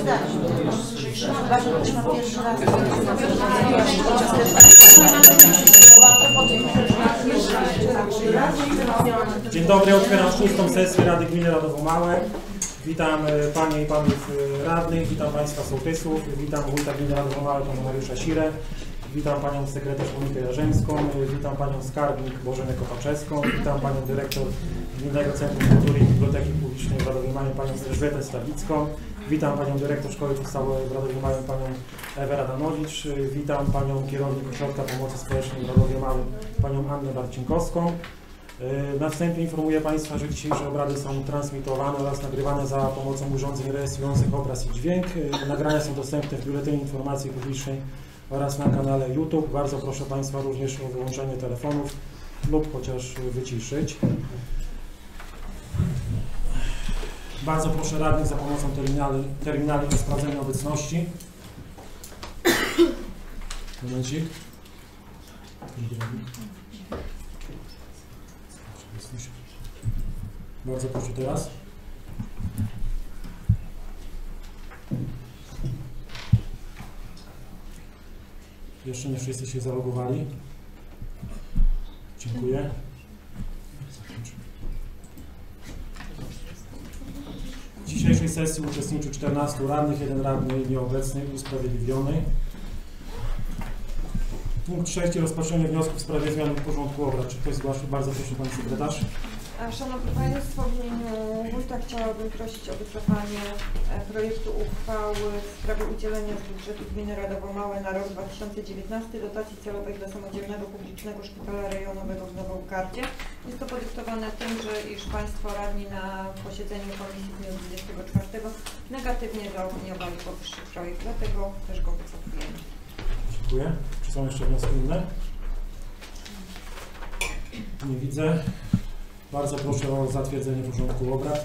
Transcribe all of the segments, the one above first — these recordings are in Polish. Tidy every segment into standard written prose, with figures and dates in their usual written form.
Dzień dobry, otwieram 6. sesję Rady Gminy Radowo Małe. Witam Panie i Panów Radnych, witam Państwa sołtysów, witam Wójta Gminy Radowo Małe, Pana Mariusza Sirę, witam Panią Sekretarz Monikę Jarzęską, witam Panią Skarbnik Bożenę Kopaczewską, witam Panią Dyrektor Gminnego Centrum Kultury i Biblioteki Publicznej w Radowie Małe, Panią Elżbietę Stawicką, witam Panią Dyrektor Szkoły Podstawowej w Radowie Małe, Panią Ewę Radanowicz, witam Panią Kierownik Ośrodka Pomocy Społecznej w Radowie Małe, Panią Annę Barcinkowską. Na wstępie informuję Państwa, że dzisiejsze obrady są transmitowane oraz nagrywane za pomocą urządzeń rejestrujących obraz i dźwięk. Nagrania są dostępne w Biuletynie Informacji Publicznej oraz na kanale YouTube. Bardzo proszę Państwa również o wyłączenie telefonów lub chociaż wyciszyć. Bardzo proszę radnych za pomocą terminali do sprawdzenia obecności. Momencik. Bardzo proszę teraz. Jeszcze nie wszyscy się zalogowali. Dziękuję. W dzisiejszej sesji uczestniczy 14 radnych, 1 radny nieobecny, usprawiedliwiony. Punkt 6. Rozpatrzenie wniosku w sprawie zmiany w porządku obrad. Czy ktoś zgłasza? Bardzo proszę Pani Sekretarz. Szanowni Państwo, w imieniu Wójta chciałabym prosić o wycofanie projektu uchwały w sprawie udzielenia z budżetu Gminy Radowo Małe na rok 2019 dotacji celowej dla Samodzielnego Publicznego Szpitala Rejonowego w Nowogardzie. Jest to podyktowane tym, iż Państwo radni na posiedzeniu komisji w dniu 24 negatywnie zaopiniowali powyższy projekt, dlatego też go wycofujemy. Dziękuję. Czy są jeszcze wnioski inne? Nie widzę. Bardzo proszę o zatwierdzenie porządku obrad.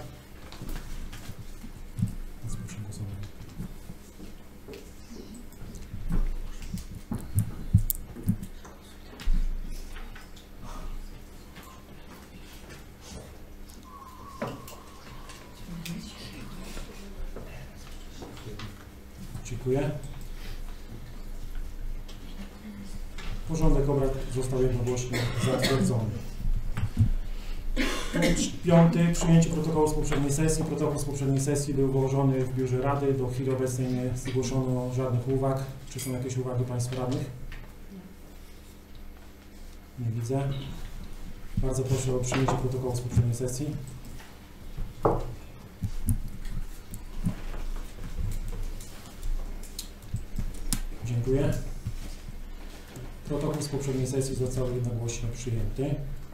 Dziękuję. Porządek obrad został jednogłośnie zatwierdzony. Punkt 5. Przyjęcie protokołu z poprzedniej sesji. Protokół z poprzedniej sesji był wyłożony w biurze Rady. Do chwili obecnej nie zgłoszono żadnych uwag. Czy są jakieś uwagi Państwa radnych? Nie widzę. Bardzo proszę o przyjęcie protokołu z poprzedniej sesji. Dziękuję. Protokół z poprzedniej sesji został jednogłośnie przyjęty.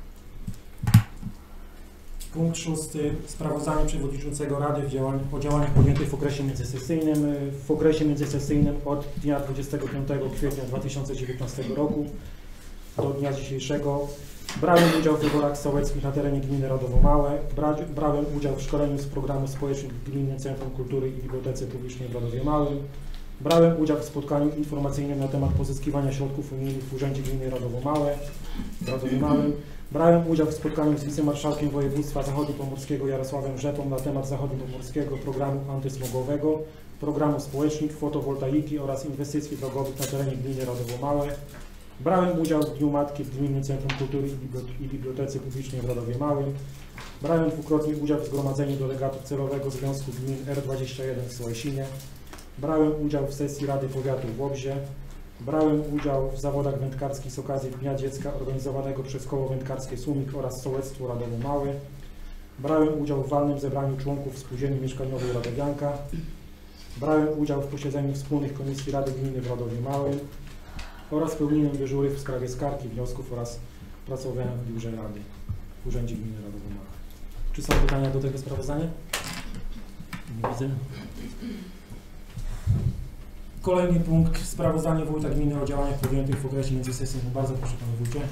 Punkt 6. Sprawozdanie Przewodniczącego Rady o działaniach podjętych w okresie międzysesyjnym. W okresie międzysesyjnym od dnia 25 kwietnia 2019 roku do dnia dzisiejszego brałem udział w wyborach sołeckich na terenie gminy Radowo Małe. Brałem udział w szkoleniu z programu społecznym w Gminnym Centrum Kultury i Bibliotece Publicznej w Radowie Małym. Brałem udział w spotkaniu informacyjnym na temat pozyskiwania środków unijnych w Urzędzie Gminy Radowo Małym. Brałem udział w spotkaniu z wicemarszałkiem województwa zachodniopomorskiego Jarosławem Rzepą na temat zachodniopomorskiego programu antysmogowego, programu społecznych, fotowoltaiki oraz inwestycji drogowych na terenie gminy Radowo Małe. Brałem udział w Dniu Matki w Gminnym Centrum Kultury i Bibliotece Publicznej w Radowie Małym. Brałem dwukrotnie udział w zgromadzeniu delegatów celowego Związku Gmin R21 w Sołesinie. Brałem udział w sesji Rady Powiatu w Łobzie. Brałem udział w zawodach wędkarskich z okazji Dnia Dziecka organizowanego przez Koło Wędkarskie Słomik oraz Sołectwo Radowo Małe. Brałem udział w walnym zebraniu członków Spółdzielni Mieszkaniowej Radowianka. Brałem udział w posiedzeniu wspólnych komisji Rady Gminy w Radowie Małym oraz pełniłem dyżury w sprawie skarg i wniosków oraz pracowałem w biurze Rady w Urzędzie Gminy Radowo Małe. Czy są pytania do tego sprawozdania? Nie widzę. Kolejny punkt, sprawozdanie Wójta Gminy o działaniach podjętych w okresie międzysesyjnym. Bardzo proszę Panie Wójcie.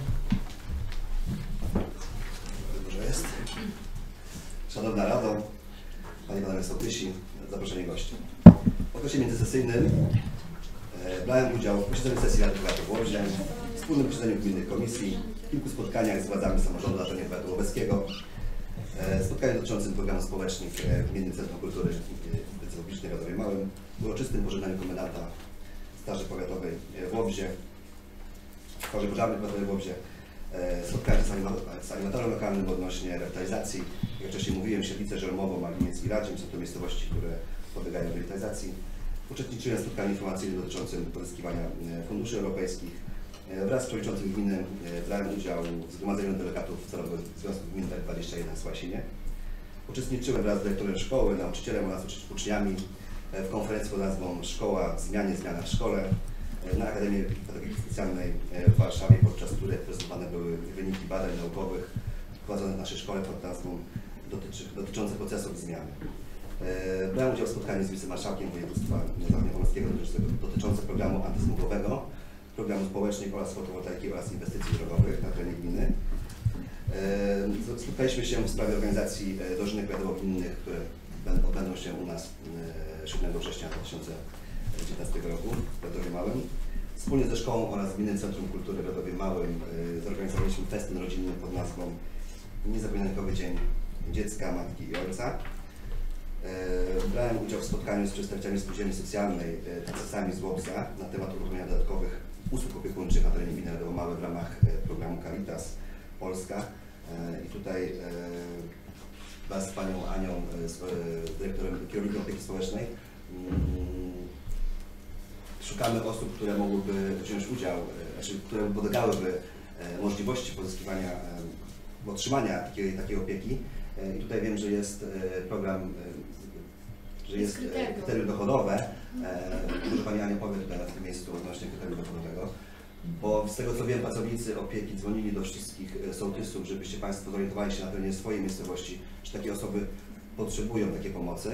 Dobrze jest. Szanowna Rado, Panie i Panowie Sołtysi, zaproszeni goście. W okresie międzysesyjnym brałem udział w posiedzeniu sesji Rady Powiatu w Łobzie, w wspólnym posiedzeniu gminnych komisji, w kilku spotkaniach z władzami samorządu na terenie powiatu łobeckiego, spotkaniu dotyczącym programów społecznych w Gminnym Centrum Kultury publicznej w Radowie Małym, uroczystym pożegnaniu komendanta Straży Powiatowej w Łobzie, Straży Pożarnej Powiatowej w Łobzie, spotkałem się z animatorem lokalnym odnośnie rewitalizacji. Jak wcześniej mówiłem, Siedlice, Żelmowo, Maliniec i Radzim są to miejscowości, które podlegają rewitalizacji. Uczestniczyłem w spotkaniu informacyjnym dotyczącym pozyskiwania funduszy europejskich. Wraz z przewodniczącym gminy brałem udział w zgromadzeniu delegatów Celowego Związku Gmin 21 w Łasinie. Uczestniczyłem wraz z dyrektorem szkoły, nauczycielem oraz uczniami w konferencji pod nazwą Szkoła w zmianie, zmiana w szkole na Akademii Pedagogiki Specjalnej w Warszawie, podczas której prezentowane były wyniki badań naukowych prowadzonych w naszej szkole pod nazwą dotyczące procesów zmiany. Brałem udział w spotkaniu z wicemarszałkiem województwa zachodniopomorskiego dotyczące programu antysmogowego, programu społecznych oraz fotowoltaiki oraz inwestycji drogowych na terenie gminy. Spotkaliśmy się w sprawie organizacji dożynek wiadomo-gminnych, które odbędą się u nas 7 września 2019 roku w Radowie Małym. Wspólnie ze szkołą oraz Gminnym Centrum Kultury w Radowie Małym zorganizowaliśmy festyn rodzinny pod nazwą Niezapomniankowy Dzień Dziecka, Matki i Ojca. Brałem udział w spotkaniu z przedstawicielami spółdzielni socjalnej, taksysami z Łobza na temat uruchomienia dodatkowych usług opiekuńczych na terenie gminy Radowo Małe w ramach programu Caritas Polska. I tutaj wraz z panią Anią, dyrektorem kierownikiem opieki społecznej, szukamy osób, które mogłyby wziąć udział, które podlegałyby możliwości pozyskiwania, otrzymania takiej opieki. I tutaj wiem, że jest program, że jest kryterium dochodowe. Może pani Ania powie tutaj w tym miejscu odnośnie kryterium dochodowego. Bo z tego co wiem, pracownicy opieki dzwonili do wszystkich sołtysów, żebyście Państwo zorientowali się na terenie swojej miejscowości, czy takie osoby potrzebują takiej pomocy.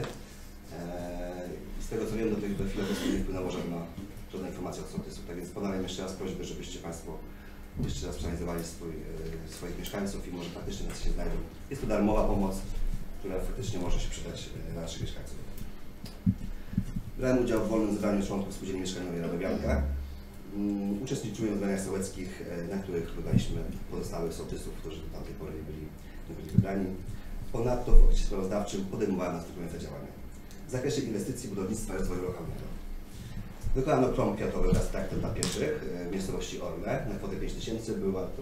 Z tego co wiem, do chwili obecnej nie wpłynęło żadna informacja od sołtysów. Tak więc ponawiam jeszcze raz prośbę, żebyście Państwo jeszcze raz przeanalizowali swoich mieszkańców i może faktycznie nas się znajdą. Jest to darmowa pomoc, która faktycznie może się przydać dla naszych mieszkańców. Brałem udział w wolnym zebraniu członków Spółdzielni Mieszkaniowej Radowianka. Uczestniczyłem w zebraniach sołeckich, na których wybraliśmy pozostałych sołtysów, którzy do tamtej pory nie byli wybrani. Ponadto w okresie sprawozdawczym podejmowałem następujące działania. W zakresie inwestycji, budownictwa i rozwoju lokalnego. Wykonano krąg kwiatowy wraz z traktem dla pieszych w miejscowości Orle na kwotę 5 000. Była to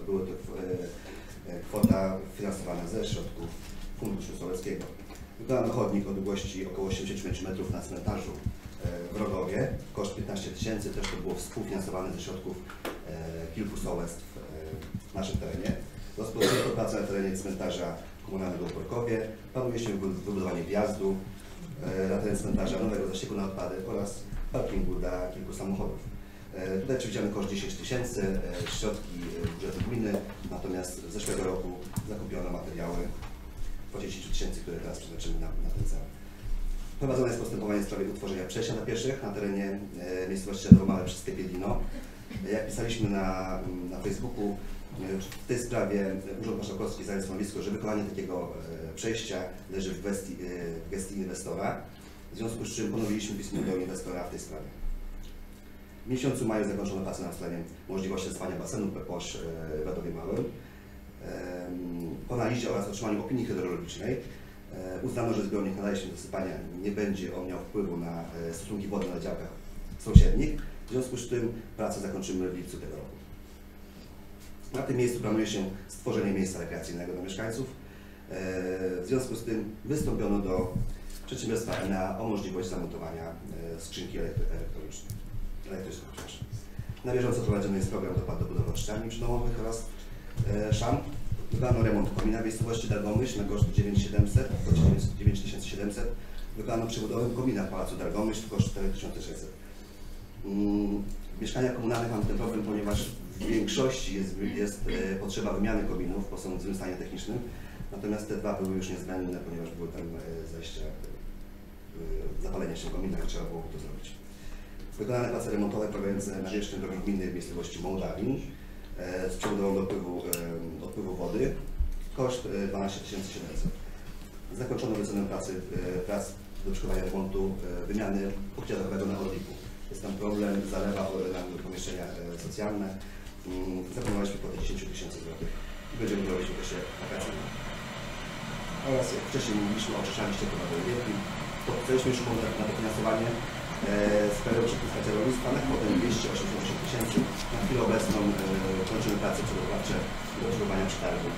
kwota finansowana ze środków Funduszu Sołeckiego. Wykonano chodnik o długości około 80 metrów na cmentarzu w Rogowie, koszt 15 000, też to było współfinansowane ze środków kilku sołectw w naszym terenie. Rozpoczęto pracę na terenie cmentarza komunalnego w Borkowie. Planuje się wybudowanie wjazdu na teren cmentarza, nowego zaścieku na odpady oraz parkingu dla kilku samochodów. Tutaj przewidziany koszt 10 000, środki budżetu gminy, natomiast z zeszłego roku zakupiono materiały po 10 000, które teraz przeznaczymy na ten cel. Prowadzone jest postępowanie w sprawie utworzenia przejścia dla pieszych na terenie miejscowości Radowo Małe przez Kepielino. Jak pisaliśmy na Facebooku, w tej sprawie Urząd Marszałkowski zajął stanowisko, że wykonanie takiego przejścia leży w gestii inwestora, w związku z czym ponowiliśmy pismo do inwestora w tej sprawie. W miesiącu maju zakończono pracę nad ustaleniem możliwości zastosowania basenu Peposz w Radowie Małym. Po analizie oraz otrzymaniu opinii hydrologicznej uznano, że zbiornik nadaje się do zasypania, nie będzie on miał wpływu na stosunki wodne na działkach sąsiednich. W związku z tym pracę zakończymy w lipcu tego roku. Na tym miejscu planuje się stworzenie miejsca rekreacyjnego dla mieszkańców. W związku z tym wystąpiono do przedsiębiorstwa ENEA o możliwość zamontowania skrzynki elektrycznej. Na bieżąco prowadzony jest program dopłat do budowy oczyszczalni przydomowych oraz szamp. Wykonano remont komina w miejscowości Dargomyśl na koszt 9700. Wykonano przebudowę komina w Pałacu Dargomyśl w koszt 4600. W mieszkaniach komunalnych mamy ten problem, ponieważ w większości jest potrzeba wymiany kominów, bo są w złym stanie technicznym. Natomiast te dwa były już niezbędne, ponieważ były tam zajścia, zapalenia się komina, i trzeba było to zrobić. Wykonane prace remontowe polegające na wierzchni drogi gminnej w miejscowości Mołdawin z przebudową odpływu wody, koszt 12 700. Zakończono wycenę prac do przygotowania remontu wymiany pokrycia dachowego na Orliku. Jest tam problem, zalewa na pomieszczenia socjalne. Zaplanowaliśmy kwotę 10 000 złotych i będziemy to robić w okresie wakacyjnym. Oraz jak wcześniej mówiliśmy o oczyszczalni ścieków na Wielki. Podpisaliśmy już umowę na dofinansowanie z Krajowego Ośrodka Wsparcia Rolnictwa na kwotę 288 000. Na chwilę obecną kończymy prace przygotowawcze do przygotowania przetargu.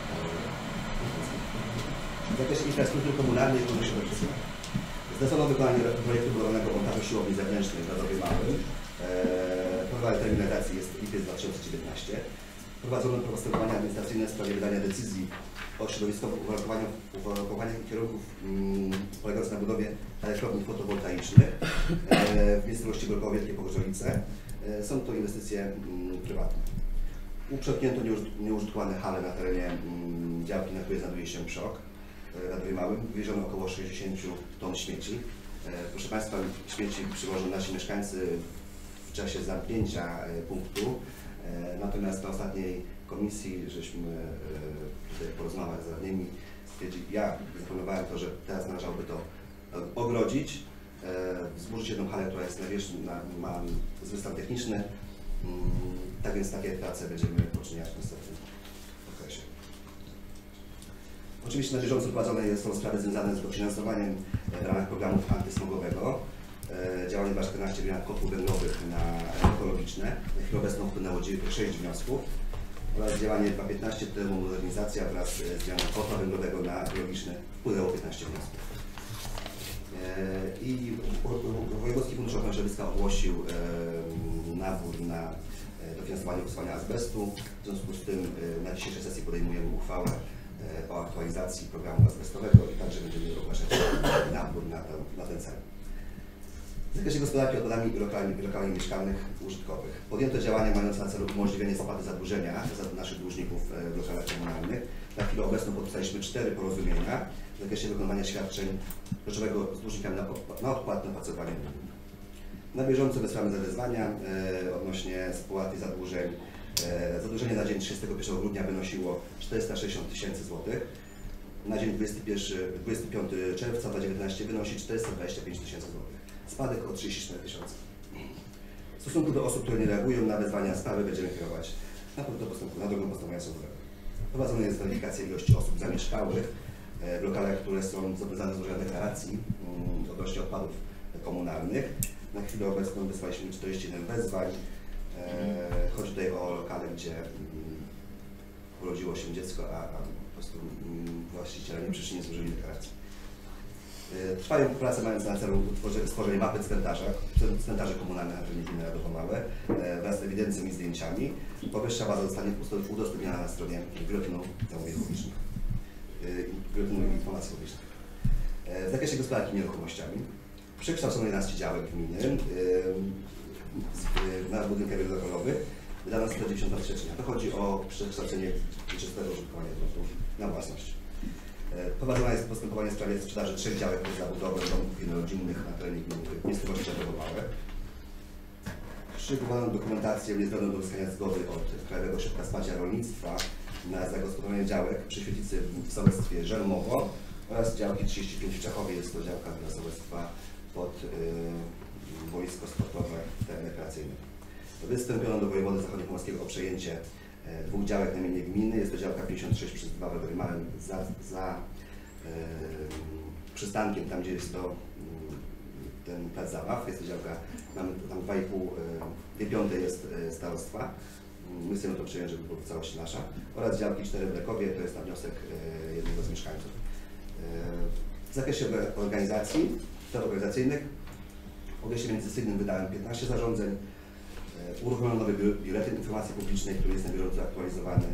W zakresie infrastruktury komunalnej i funduszy środowiskowych. Zlecono wykonanie projektu budowlanego montażu siłowni zewnętrznej w Radowie Małym. Portal terminacji jest lipiec 2019. Prowadzono postępowania administracyjne w sprawie wydania decyzji o środowiskowym uwarunkowaniach i kierunków polegających na budowie elektrowni fotowoltaicznych w miejscowości Golkowo Wielkie Pogorzowice. Są to inwestycje prywatne. Uprzątnięto nieużytkowane hale na terenie działki, na której znajduje się PSZOK w Radowie Małym. Wywieziono około 60 ton śmieci. Proszę Państwa, śmieci przywożą nasi mieszkańcy w czasie zamknięcia punktu. Natomiast na ostatniej komisji, żeśmy tutaj po rozmowach z radnymi stwierdzili, ja zaproponowałem to, że teraz należałoby to ogrodzić, zburzyć jedną halę, która jest nawierzchni, ma zły stan techniczny. Tak więc takie prace będziemy poczyniać w następnym okresie. Oczywiście na bieżąco prowadzone są sprawy związane z dofinansowaniem w ramach programu antysmogowego. Działanie 14 w ramach kotłów węglowych na ekologiczne. Na chwilę obecną wpłynęło 6 wniosków. Oraz działanie 2.15 termomodernizacja wraz z zmianą kotła węglowego na ekologiczny wpłynęło 15 wniosków. I Wojewódzki Fundusz Ochrony Środowiska ogłosił nabór na dofinansowanie usuwania azbestu. W związku z tym na dzisiejszej sesji podejmujemy uchwałę o aktualizacji programu azbestowego i także będziemy ogłaszać nabór na ten cel. W zakresie gospodarki odpadami i lokali mieszkalnych użytkowych podjęto działania mające na celu umożliwienie spłaty zadłużenia za naszych dłużników w lokalach komunalnych. Na chwilę obecną podpisaliśmy 4 porozumienia w zakresie wykonywania świadczeń rzeczowego z dłużnikami na odpłatne opracowanie długu. Na bieżąco wysłamy zawezwania odnośnie spłaty zadłużeń. Zadłużenie na dzień 31 grudnia wynosiło 460 000 złotych. Na dzień 25 czerwca 2019 wynosi 425 000 złotych. Spadek o 34 000. W stosunku do osób, które nie reagują na wezwania sprawy, będziemy kierować na drogą postępowania sądowego. Prowadzona jest weryfikacja ilości osób zamieszkałych w lokalach, które są zobowiązane do złożenia deklaracji odnośnie odpadów komunalnych. Na chwilę obecną wysłaliśmy 41 wezwań. Chodzi tutaj o lokale, gdzie urodziło się dziecko, a po prostu właściciele nie przyszli, nie złożyli deklaracji. Trwają prace mające na celu stworzenie mapy cmentarzy komunalnych na terenie gminy Radowo Małe wraz z ewidencją i zdjęciami. Powyższa baza zostanie udostępniona na stronie Biuletynu Zamówień Publicznych, Biuletynu Informacji Publicznych. W zakresie gospodarki nieruchomościami przekształcono 11 działek gminy na budynkach wielolokalowych wydano 190 września. To chodzi o przekształcenie wieczystego użytkowania gruntów na własność. Prowadzone jest postępowanie w sprawie sprzedaży 3 działek pod zabudowę domów jednorodzinnych na terenie gminy miejscowości Radowo Małe. Przygotowano dokumentację niezbędną do uzyskania zgody od Krajowego Ośrodka Wsparcia Rolnictwa na zagospodarowanie działek przy świetlicy w sołectwie Żelmowo oraz działki 35 w Czechowie. Jest to działka dla sołectwa pod boisko sportowe rekreacyjne. Wystąpiono do wojewody zachodniopomorskiego o przejęcie 2 działek na mienie gminy. Jest to działka 56/2 w Radowie Małym za przystankiem, tam gdzie jest to ten plac zabaw. Jest to działka, mamy tam 2,5 jest starostwa. My chcemy to przejąć, żeby była w całości nasza. Oraz działki 4 w Lekowie, to jest na wniosek jednego z mieszkańców. W zakresie organizacji, spraw organizacyjnych w okresie międzysesyjnym wydałem 15 zarządzeń. Uruchomiono nowy biuletyn informacji publicznej, który jest na bieżąco aktualizowany.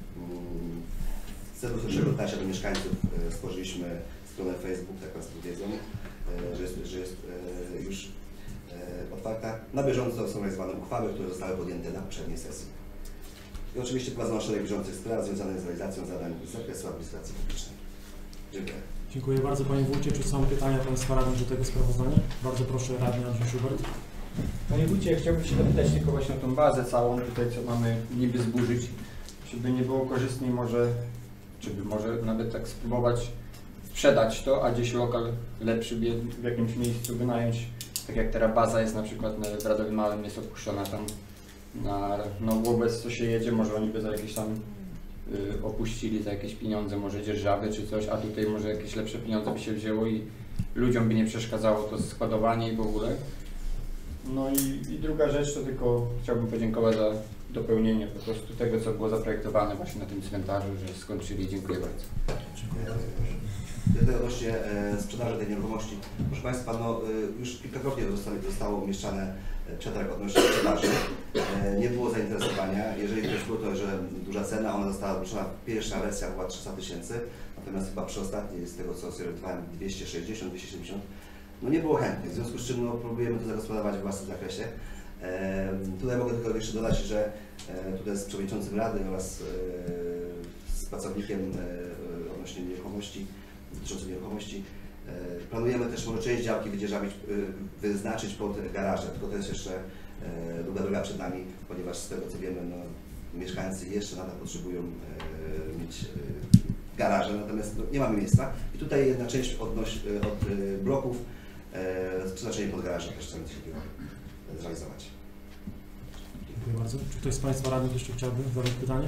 W celu szerszego dotarcia do mieszkańców stworzyliśmy stronę Facebook, tak Państwo wiedzą, że jest już otwarta. Na bieżąco są realizowane uchwały, które zostały podjęte na poprzedniej sesji. I oczywiście prowadzono szereg bieżących spraw związanych z realizacją zadań z zakresu administracji publicznej. Dziękuję. Dziękuję bardzo Panie Wójcie. Czy są pytania Państwa radnych do tego sprawozdania? Bardzo proszę Radny Andrzej Schubert. Panie Wójcie, chciałbym się dopytać tylko właśnie o tą bazę całą tutaj, co mamy niby zburzyć. Żeby nie było korzystniej może, czy by może nawet tak spróbować sprzedać to, a gdzieś lokal lepszy w jakimś miejscu wynająć. Tak jak teraz baza jest na przykład w Radowie Małym, jest opuszczona tam na Łobec, co się jedzie, może oni by za jakieś tam opuścili za jakieś pieniądze, może dzierżawy czy coś, a tutaj może jakieś lepsze pieniądze by się wzięło i ludziom by nie przeszkadzało to składowanie i w ogóle. No i druga rzecz to tylko chciałbym podziękować za dopełnienie po prostu tego, co było zaprojektowane właśnie na tym cmentarzu, że skończyli. Dziękuję bardzo. Tutaj odnośnie sprzedaży tej nieruchomości. Proszę Państwa, no, już kilkakrotnie zostało umieszczane przetarg odnośnie sprzedaży. Nie było zainteresowania. Jeżeli też było to, że duża cena, ona została ruszona, pierwsza wersja była 300 000, natomiast chyba przy ostatniej, z tego co zorientowałem, 260, 270. No nie było chętnych, w związku z czym no, próbujemy to zagospodarować w własnym zakresie. Tutaj mogę tylko jeszcze dodać, że tutaj z przewodniczącym Rady oraz z pracownikiem odnośnie nieruchomości, dotyczących nieruchomości, planujemy też może część działki wyznaczyć pod garaże, tylko to jest jeszcze długa droga przed nami, ponieważ z tego co wiemy, no, mieszkańcy jeszcze nadal potrzebują mieć garaże, natomiast no, nie mamy miejsca. I tutaj jedna część od bloków przeznaczenie pod garaże też chcemy coś takiego zrealizować. Dziękuję bardzo. Czy ktoś z Państwa radnych jeszcze chciałby zadać pytanie?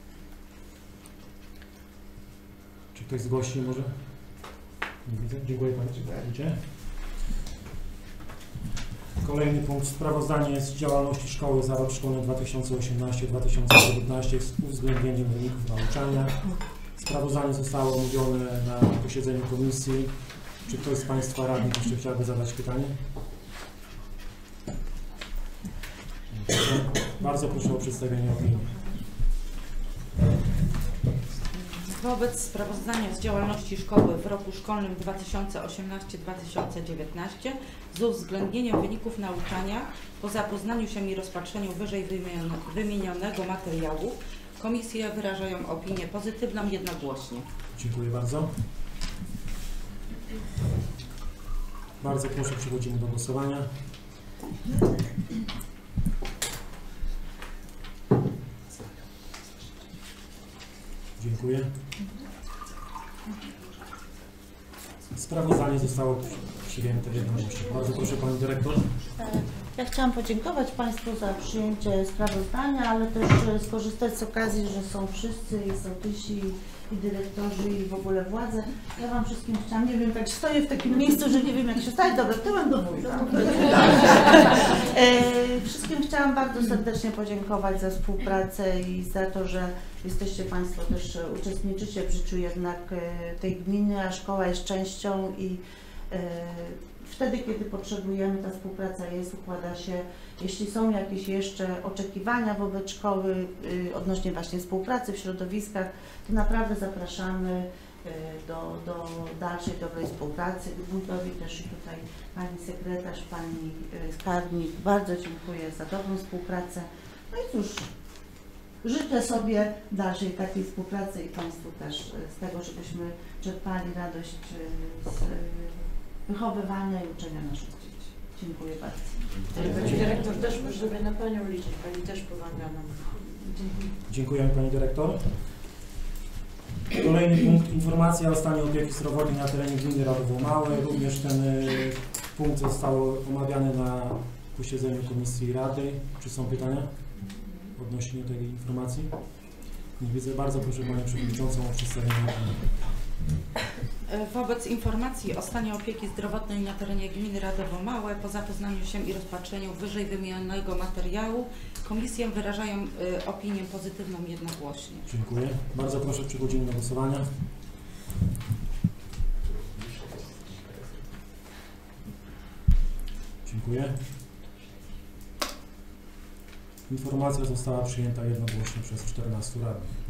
Czy ktoś z gości może? Nie widzę. Dziękuję Panie Przewodniczący. Kolejny punkt. Sprawozdanie z działalności szkoły za rok szkolny 2018-2019 z uwzględnieniem wyników nauczania. Sprawozdanie zostało omówione na posiedzeniu komisji. Czy ktoś z Państwa radnych jeszcze chciałby zadać pytanie? Bardzo proszę o przedstawienie opinii. Wobec sprawozdania z działalności szkoły w roku szkolnym 2018-2019 z uwzględnieniem wyników nauczania po zapoznaniu się i rozpatrzeniu wyżej wymienionego materiału komisje wyrażają opinię pozytywną jednogłośnie. Dziękuję bardzo. Bardzo proszę, przechodzimy do głosowania. Dziękuję. Sprawozdanie zostało przyjęte jednogłośnie. Bardzo proszę Pani Dyrektor. Ja chciałam podziękować Państwu za przyjęcie sprawozdania, ale też skorzystać z okazji, że są wszyscy i sołtysi, i dyrektorzy, i w ogóle władze. Ja Wam wszystkim chciałam, nie wiem, tak stoję w takim miejscu, że nie wiem jak się stać, dobra, tyłem do wójta. Wszystkim chciałam bardzo serdecznie podziękować za współpracę i za to, że jesteście Państwo też, uczestniczycie w życiu jednak tej gminy, a szkoła jest częścią i wtedy, kiedy potrzebujemy, ta współpraca jest, układa się. Jeśli są jakieś jeszcze oczekiwania wobec szkoły odnośnie właśnie współpracy w środowiskach, to naprawdę zapraszamy do dalszej dobrej współpracy. Wójtowi też i tutaj Pani Sekretarz, Pani Skarbnik, bardzo dziękuję za dobrą współpracę. No i cóż, życzę sobie dalszej takiej współpracy i Państwu też z tego, żebyśmy czerpali radość z wychowywania i uczenia naszych dzieci. Dziękuję bardzo. Pani dyrektor też możemy na Panią liczyć. Pani też pomaga nam. Dziękujemy Pani Dyrektor. Kolejny punkt. Informacja o stanie opieki zdrowotnej na terenie gminy Radowo Małe. Również ten punkt został omawiany na posiedzeniu Komisji Rady. Czy są pytania odnośnie tej informacji? Nie widzę. Bardzo proszę Panią Przewodniczącą o przedstawienie opinii. Wobec informacji o stanie opieki zdrowotnej na terenie gminy Radowo Małe po zapoznaniu się i rozpatrzeniu wyżej wymienionego materiału komisje wyrażają opinię pozytywną jednogłośnie. Dziękuję. Bardzo proszę, przechodzimy do głosowania. Dziękuję. Informacja została przyjęta jednogłośnie przez 14 radnych.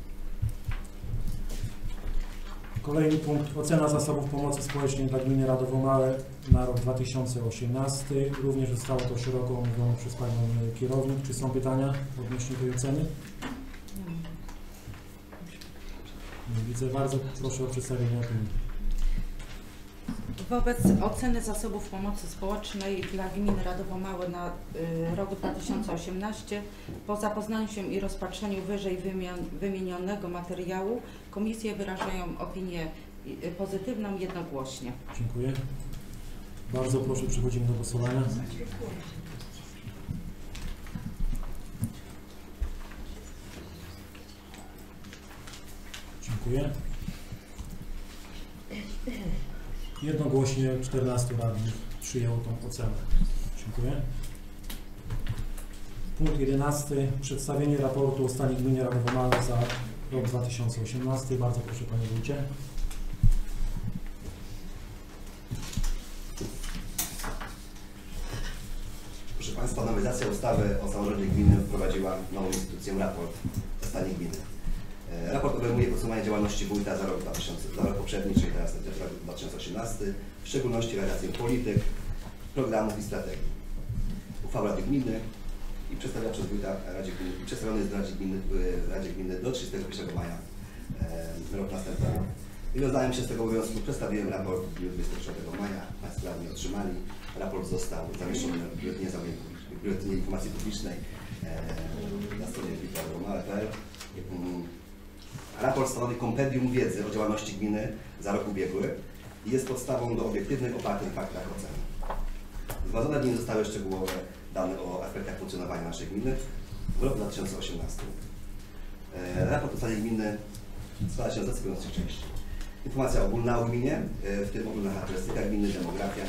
Kolejny punkt. Ocena zasobów pomocy społecznej dla gminy Radowo Małe na rok 2018. Również zostało to szeroko omówione przez Panią Kierownik. Czy są pytania odnośnie tej oceny? Nie widzę. Bardzo proszę o przedstawienie opinii. Wobec oceny zasobów pomocy społecznej dla gminy Radowo Małe na rok 2018 po zapoznaniu się i rozpatrzeniu wyżej wymienionego materiału komisje wyrażają opinię pozytywną jednogłośnie. Dziękuję. Bardzo proszę, przechodzimy do głosowania. Dziękuję. Jednogłośnie 14 radnych przyjęło tą ocenę. Dziękuję. Punkt 11. Przedstawienie raportu o stanie gminy Radowo Małe za rok 2018. Bardzo proszę Panie Wójcie. Proszę Państwa, nowelizacja ustawy o samorządzie gminy wprowadziła nową instytucję raport o stanie gminy. Raport obejmuje podsumowanie działalności wójta za rok poprzedni, czyli teraz rok 2018, w szczególności realizację polityk, programów i strategii. Uchwała Rady Gminy i przedstawiony przez wójta przedstawiony jest Radzie Gminy do 31 maja roku następnego. I rozdałem się z tego obowiązku, przedstawiłem raport w dniu 24 maja, Państwo radni otrzymali. Raport został zamieszczony w Biuletynie Informacji Publicznej na stronie www.radowomałe.pl. Raport stanowi kompendium wiedzy o działalności gminy za rok ubiegły i jest podstawą do obiektywnych, opartych na faktach ocen. Zgromadzone w nim zostały szczegółowe dane o aspektach funkcjonowania naszej gminy w roku 2018. Raport o stanie gminy składa się z następujących części. Informacja ogólna o gminie, w tym ogólna charakterystyka gminy, demografia,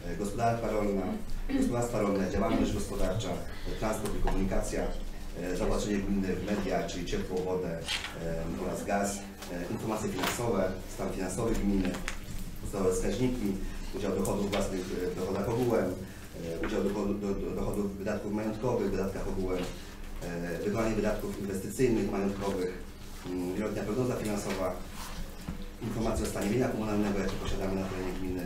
gospodarstwa rolne, działalność gospodarcza, transport i komunikacja, zaopatrzenie gminy w media, czyli ciepło, wodę oraz gaz, informacje finansowe, stan finansowy gminy, podstawowe wskaźniki, udział dochodów własnych w dochodach ogółem, udział dochodów wydatków majątkowych, wydatkach ogółem, wykonanie wydatków inwestycyjnych, majątkowych, wieloletnia prognoza finansowa, informacje o stanie mienia komunalnego, jakie posiadamy na terenie gminy,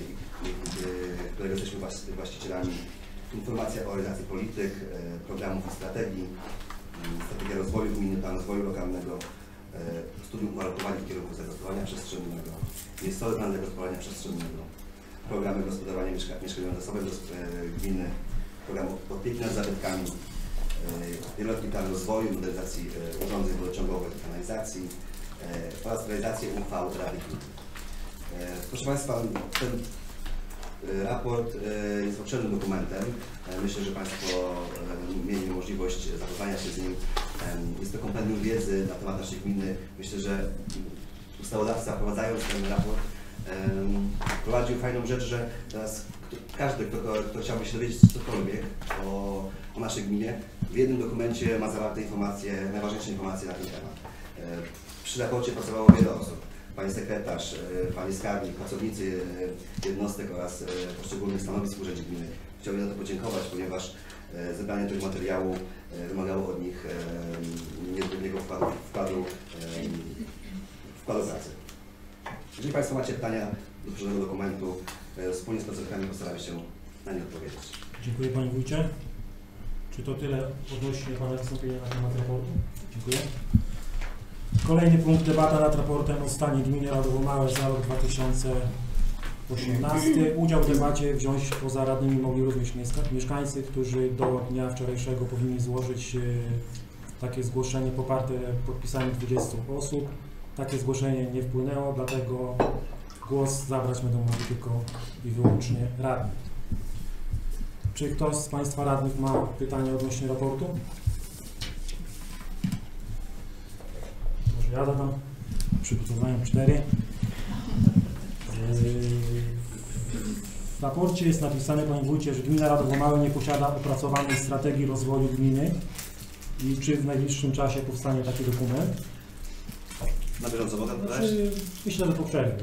którego jesteśmy właścicielami, informacja o realizacji polityk, programów i strategii, strategia rozwoju gminy, plan rozwoju lokalnego, studium uwarunkowań w kierunku zagospodarowania przestrzennego, miejscowy plan zagospodarowania przestrzennego, programy gospodarowania mieszkaniowym zasobem gminy, program opieki nad zabytkami, wieloletni plan rozwoju, modernizacji urządzeń wodociągowych i kanalizacji oraz realizację uchwał Rady Gminy. Proszę Państwa, ten raport jest obszernym dokumentem. Myślę, że Państwo mieli możliwość zapoznania się z nim. Jest to kompendium wiedzy na temat naszej gminy. Myślę, że ustawodawca, wprowadzając ten raport, wprowadził fajną rzecz, że teraz każdy, kto chciałby się dowiedzieć cokolwiek o naszej gminie, w jednym dokumencie ma zawarte informacje, najważniejsze informacje na ten temat. Przy raporcie pracowało wiele osób. Pani sekretarz, Pani skarbnik, pracownicy jednostek oraz poszczególnych stanowisk w Urzędzie Gminy. Chciałbym za to podziękować, ponieważ zebranie tego materiału wymagało od nich niezbędnego wkładu pracy. Jeżeli Państwo macie pytania do przedłożonego dokumentu, wspólnie z pracownikami postaramy się na nie odpowiedzieć. Dziękuję Panie Wójcie. Czy to tyle odnośnie Pana wystąpienia na temat raportu? Dziękuję. Kolejny punkt, debata nad raportem o stanie gminy Radowo Małe za rok 2018. Udział w debacie wziąć poza radnymi mogli również mieszkańcy, którzy do dnia wczorajszego powinni złożyć takie zgłoszenie poparte podpisami 20 osób. Takie zgłoszenie nie wpłynęło, dlatego głos zabrać będą mogli tylko i wyłącznie radni. Czy ktoś z Państwa radnych ma pytania odnośnie raportu? Ja zadam, przygotowałem 4. W raporcie jest napisane, Panie Wójcie, że gmina Radowo Małe nie posiada opracowanej strategii rozwoju gminy i czy w najbliższym czasie powstanie taki dokument? Na bieżąco mogę podać? Myślę, że po przerwie.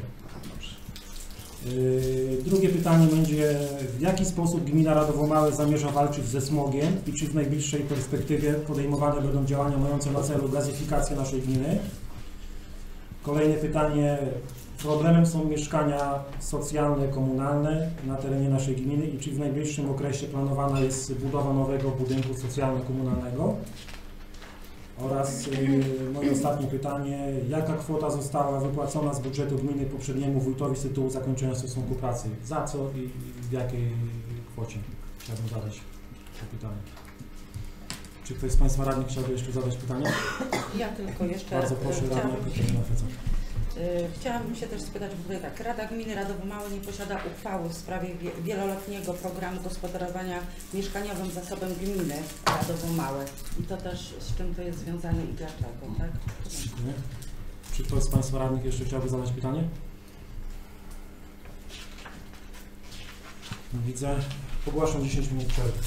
Drugie pytanie będzie, w jaki sposób gmina Radowo Małe zamierza walczyć ze smogiem i czy w najbliższej perspektywie podejmowane będą działania mające na celu gazyfikację naszej gminy? Kolejne pytanie, problemem są mieszkania socjalne, komunalne na terenie naszej gminy i czy w najbliższym okresie planowana jest budowa nowego budynku socjalno-komunalnego? Oraz moje ostatnie pytanie, jaka kwota została wypłacona z budżetu gminy poprzedniemu wójtowi z tytułu zakończenia stosunku pracy? Za co i w jakiej kwocie? Chciałbym zadać to pytanie. Czy ktoś z Państwa radnych chciałby jeszcze zadać pytanie? Ja tylko jeszcze Bardzo proszę, chciałabym się też spytać w ogóle tak, Rada Gminy Radowo Małe nie posiada uchwały w sprawie wieloletniego programu gospodarowania mieszkaniowym zasobem gminy Radowo Małe. I to też z czym to jest związane i dlaczego, tak? Dziękuję. Czy ktoś z Państwa radnych jeszcze chciałby zadać pytanie? Nie widzę. Ogłaszam 10 minut przerwy.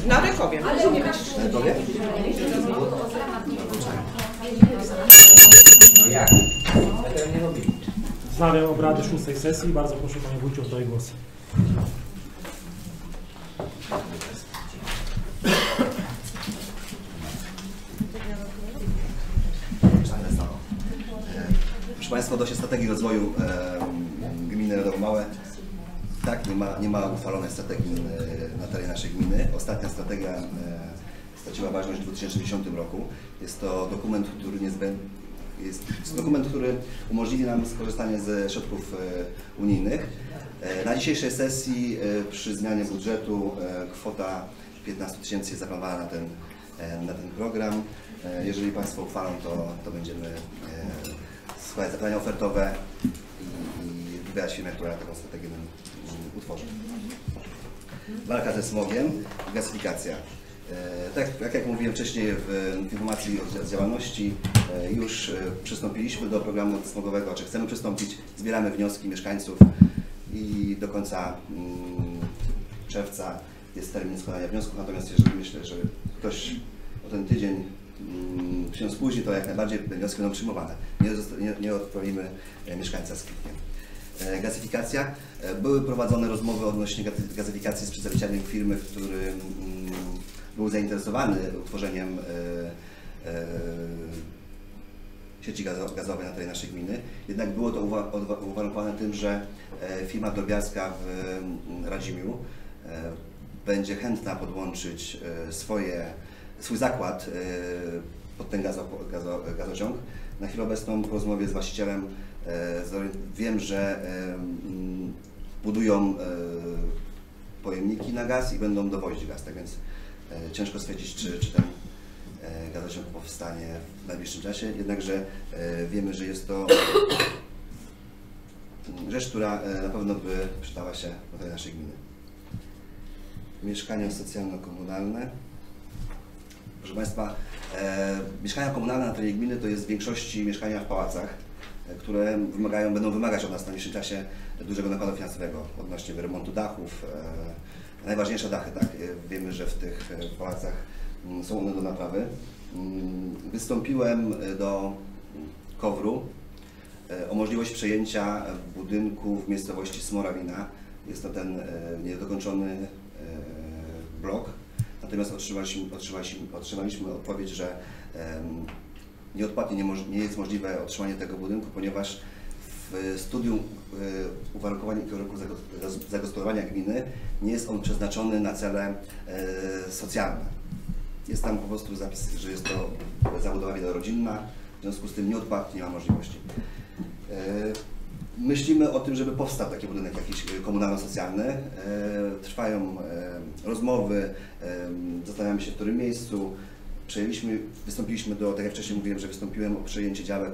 Na Rykowie. Rykowie? No jak? Tego nie robili. Wznawiam obrady 6. sesji. Bardzo proszę Panie Wójcie o oddaję głos. Proszę Państwa, odnośnie strategii rozwoju gminy Radowo-Małe. Tak, nie ma uchwalonej strategii na terenie naszej gminy. Ostatnia strategia straciła ważność w 2010 roku. Jest to dokument, który umożliwi nam skorzystanie ze środków unijnych. Na dzisiejszej sesji przy zmianie budżetu kwota 15 000 jest zaplanowana na ten program. Jeżeli Państwo uchwalą, to będziemy składać zapytania ofertowe i wybierać firmę, która taką strategię nam utworzy. Walka ze smogiem, gazyfikacja. Tak jak mówiłem wcześniej w informacji o działalności, już przystąpiliśmy do programu smogowego, czy chcemy przystąpić, zbieramy wnioski mieszkańców i do końca czerwca jest termin składania wniosków, natomiast jeżeli myślę, że ktoś o ten tydzień się spóźni, to jak najbardziej wnioski będą przyjmowane. Nie odprawimy mieszkańca z kwitkiem. Gazyfikacja. Były prowadzone rozmowy odnośnie gazyfikacji z przedstawicielem firmy, który był zainteresowany utworzeniem sieci gazowej na terenie naszej gminy. Jednak było to uwarunkowane tym, że firma drobiarska w Radzimiu będzie chętna podłączyć swój zakład pod ten gazociąg. Na chwilę obecną po rozmowie z właścicielem wiem, że budują pojemniki na gaz i będą dowozić gaz, tak więc ciężko stwierdzić, czy ten gazociąg powstanie w najbliższym czasie, jednakże wiemy, że jest to rzecz, która na pewno by przydała się na terenie naszej gminy. Mieszkania socjalno-komunalne. Proszę Państwa, mieszkania komunalne na terenie gminy to jest w większości mieszkania w pałacach, które będą wymagać od nas w najbliższym czasie dużego nakładu finansowego odnośnie remontu dachów. Najważniejsze dachy, tak? Wiemy, że w tych pałacach są one do naprawy. Wystąpiłem do KOWR-u o możliwość przejęcia budynku w miejscowości Smorawina. Jest to ten niedokończony blok. Natomiast otrzymaliśmy odpowiedź, że nieodpłatnie nie jest możliwe otrzymanie tego budynku, ponieważ w studium uwarunkowań i kierunków zagospodarowania gminy nie jest on przeznaczony na cele socjalne. Jest tam po prostu zapis, że jest to zabudowa wielorodzinna, w związku z tym nieodpłatnie nie ma możliwości. Myślimy o tym, żeby powstał taki budynek jakiś komunalno-socjalny. Trwają rozmowy, zastanawiamy się, w którym miejscu. Wystąpiliśmy tak jak wcześniej mówiłem, że wystąpiłem o przejęcie działek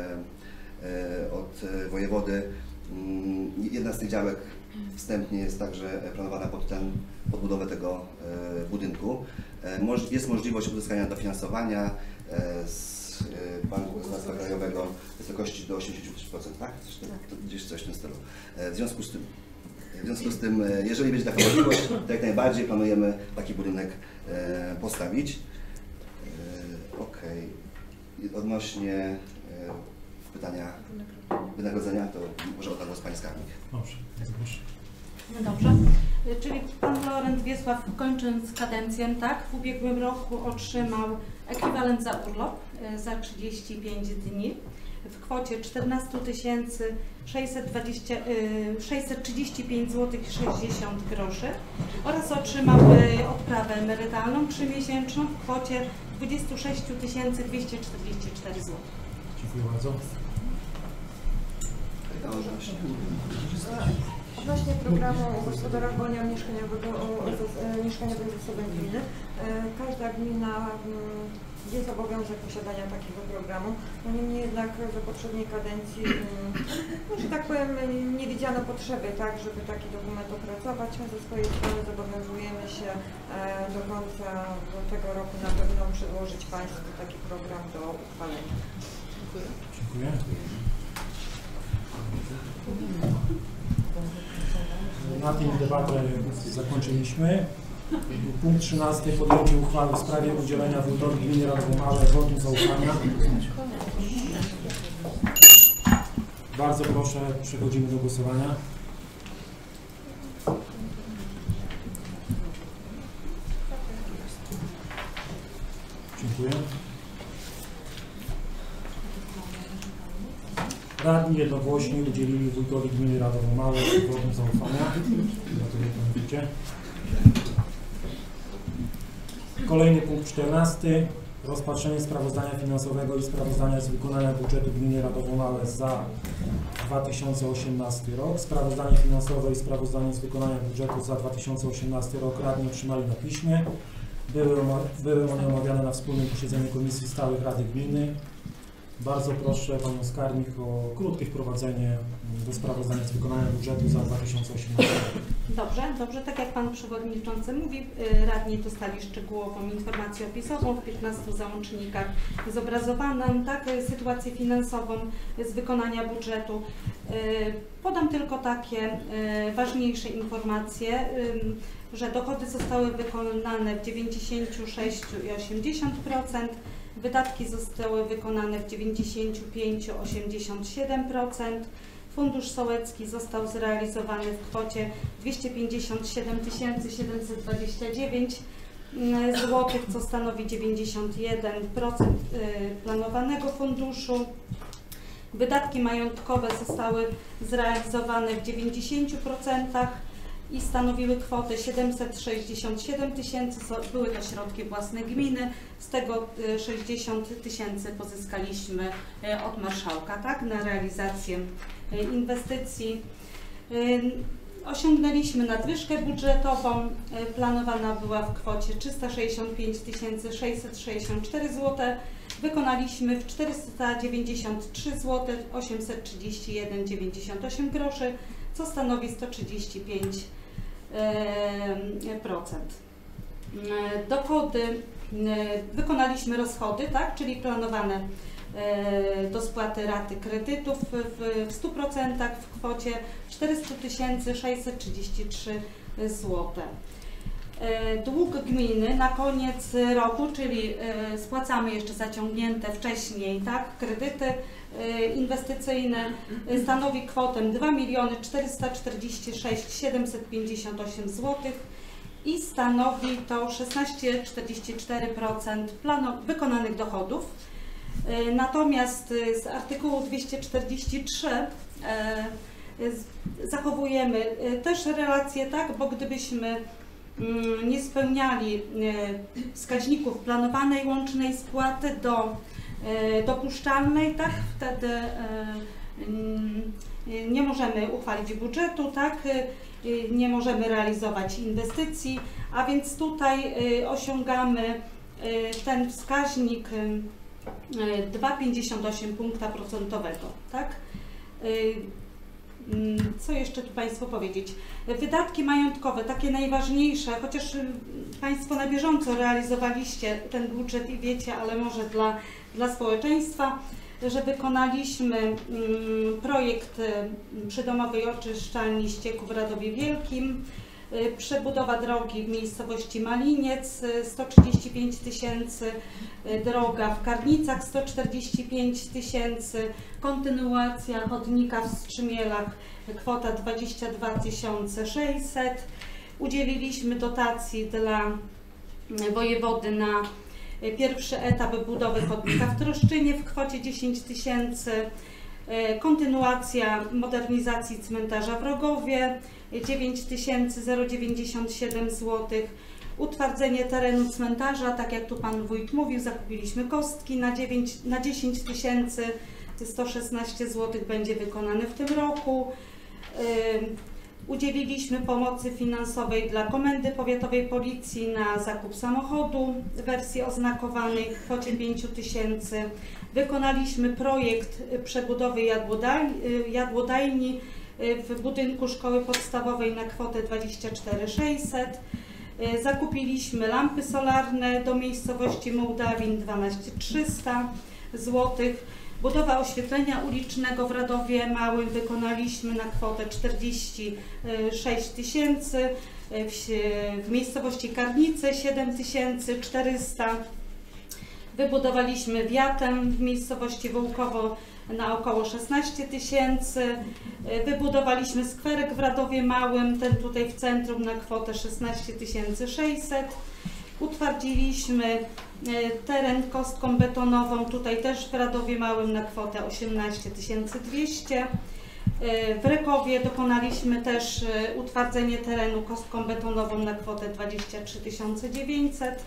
od wojewody. Jedna z tych działek wstępnie jest także planowana pod budowę tego budynku. Jest możliwość uzyskania dofinansowania z Banku Gospodarstwa Krajowego w wysokości do 80%, tak? Gdzieś coś w tym stylu. W związku z tym, jeżeli będzie taka możliwość, to jak najbardziej planujemy taki budynek postawić. Okej. Odnośnie pytania wynagrodzenia, to może oddam głos Pani Skarbnik. Dobrze, proszę. No dobrze. Czyli Pan Laurent Wiesław, kończąc kadencję, tak, w ubiegłym roku otrzymał ekwiwalent za urlop za 35 dni w kwocie 14 635 zł 60 groszy oraz otrzymał odprawę emerytalną 3-miesięczną w kwocie 26 244 zł. Dziękuję bardzo. Odnośnie programu gospodarowania mieszkaniowym zasobem gminy, każda gmina jest obowiązek posiadania takiego programu. No niemniej jednak za poprzedniej kadencji, że tak powiem, nie widziano potrzeby, tak, żeby taki dokument opracować. My ze swojej strony zobowiązujemy się do końca tego roku na pewno przedłożyć Państwu taki program do uchwalenia. Dziękuję. Na tym debatę zakończyliśmy. Punkt 13. Podjęcie uchwały w sprawie udzielenia wójtowi gminy Radowo Małe wotum zaufania. Bardzo proszę, przechodzimy do głosowania. Dziękuję. Radni jednogłośnie udzielili wójtowi gminy Radowo Małe wotum zaufania. Gratuluję panu wójcie. Kolejny punkt 14. Rozpatrzenie sprawozdania finansowego i sprawozdania z wykonania budżetu gminy Radowo Małe za 2018 rok. Sprawozdanie finansowe i sprawozdanie z wykonania budżetu za 2018 rok radni otrzymali na piśmie. Były one omawiane na wspólnym posiedzeniu Komisji Stałych Rady Gminy. Bardzo proszę Panią Skarbnik o krótkie wprowadzenie do sprawozdania z wykonania budżetu za 2018 rok. Dobrze. Tak jak Pan Przewodniczący mówi, radni dostali szczegółową informację opisową w 15 załącznikach zobrazowaną, tak, sytuację finansową z wykonania budżetu. Podam tylko takie ważniejsze informacje, że dochody zostały wykonane w 96,80%, wydatki zostały wykonane w 95,87%. Fundusz sołecki został zrealizowany w kwocie 257 729 zł, co stanowi 91% planowanego funduszu. Wydatki majątkowe zostały zrealizowane w 90% i stanowiły kwotę 767 tysięcy, były to środki własne gminy, z tego 60 tysięcy pozyskaliśmy od marszałka, tak, na realizację inwestycji. Osiągnęliśmy nadwyżkę budżetową, planowana była w kwocie 365 664 zł, wykonaliśmy w 493 zł 831,98 groszy, co stanowi 135%. Dochody, wykonaliśmy rozchody, tak, czyli planowane do spłaty raty kredytów w 100% w kwocie 400 633 zł. Dług gminy na koniec roku, czyli spłacamy jeszcze zaciągnięte wcześniej, tak, kredyty inwestycyjne, stanowi kwotę 2 446 758 zł i stanowi to 16,44% wykonanych dochodów. Natomiast z artykułu 243 zachowujemy też relację, tak, bo gdybyśmy nie spełniali wskaźników planowanej łącznej spłaty do dopuszczalnej, tak, wtedy nie możemy uchwalić budżetu, tak, nie możemy realizować inwestycji, a więc tutaj osiągamy ten wskaźnik 2,58 punkta procentowego, tak. Co jeszcze tu Państwu powiedzieć? Wydatki majątkowe, takie najważniejsze, chociaż Państwo na bieżąco realizowaliście ten budżet i wiecie, ale może dla społeczeństwa, że wykonaliśmy projekt przydomowej oczyszczalni ścieków w Radowie Wielkim, przebudowa drogi w miejscowości Maliniec 135 tysięcy, droga w Karnicach 145 tysięcy, kontynuacja chodnika w Strzymielach kwota 22 600. Udzieliliśmy dotacji dla wojewody na pierwszy etap budowy chodnika w Troszczynie w kwocie 10 tysięcy, kontynuacja modernizacji cmentarza w Rogowie 9 097 zł, utwardzenie terenu cmentarza, tak jak tu Pan Wójt mówił, zakupiliśmy kostki na 10 116 zł będzie wykonane w tym roku. Udzieliliśmy pomocy finansowej dla Komendy Powiatowej Policji na zakup samochodu w wersji oznakowanej w kwocie 5 tysięcy. Wykonaliśmy projekt przebudowy jadłodajni w budynku szkoły podstawowej na kwotę 24 600. Zakupiliśmy lampy solarne do miejscowości Mołdawin 12 300 zł. Budowę oświetlenia ulicznego w Radowie Małym wykonaliśmy na kwotę 46 tysięcy, w miejscowości Karnice 7400. Wybudowaliśmy wiatem w miejscowości Wołkowo na około 16 tysięcy. Wybudowaliśmy skwerek w Radowie Małym, ten tutaj w centrum, na kwotę 16 600. Utwardziliśmy teren kostką betonową, tutaj też w Radowie Małym, na kwotę 18 200. W Rykowie dokonaliśmy też utwardzenie terenu kostką betonową na kwotę 23 900.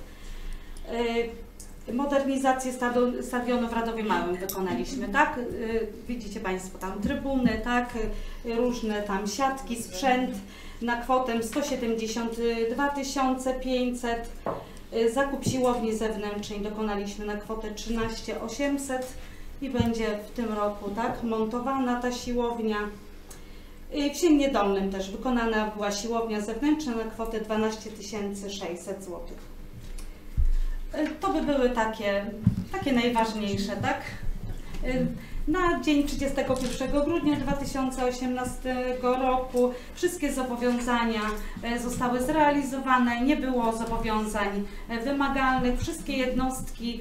Modernizację stadionu w Radowie Małym wykonaliśmy, tak? Widzicie Państwo tam trybuny, tak? Różne tam siatki, sprzęt na kwotę 172 500. Zakup siłowni zewnętrznej dokonaliśmy na kwotę 13 800 i będzie w tym roku, tak? Montowana ta siłownia. W Siennie Dolnym też wykonana była siłownia zewnętrzna na kwotę 12 600 zł. To by były takie najważniejsze, tak? Na dzień 31 grudnia 2018 roku wszystkie zobowiązania zostały zrealizowane, nie było zobowiązań wymagalnych. Wszystkie jednostki,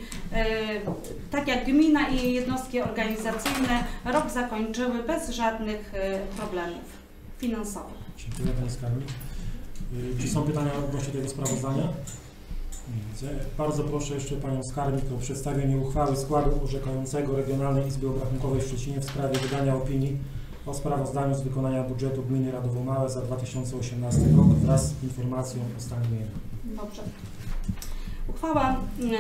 tak jak gmina i jednostki organizacyjne, rok zakończyły bez żadnych problemów finansowych. Dziękuję Pani Skarbnik. Czy są pytania odnośnie tego sprawozdania? Widzę. Bardzo proszę jeszcze Panią Skarbnik o przedstawienie uchwały składu orzekającego Regionalnej Izby Obrachunkowej w Szczecinie w sprawie wydania opinii o sprawozdaniu z wykonania budżetu gminy Radowo Małe za 2018 rok wraz z informacją o stanie mienia. Dobrze. Uchwała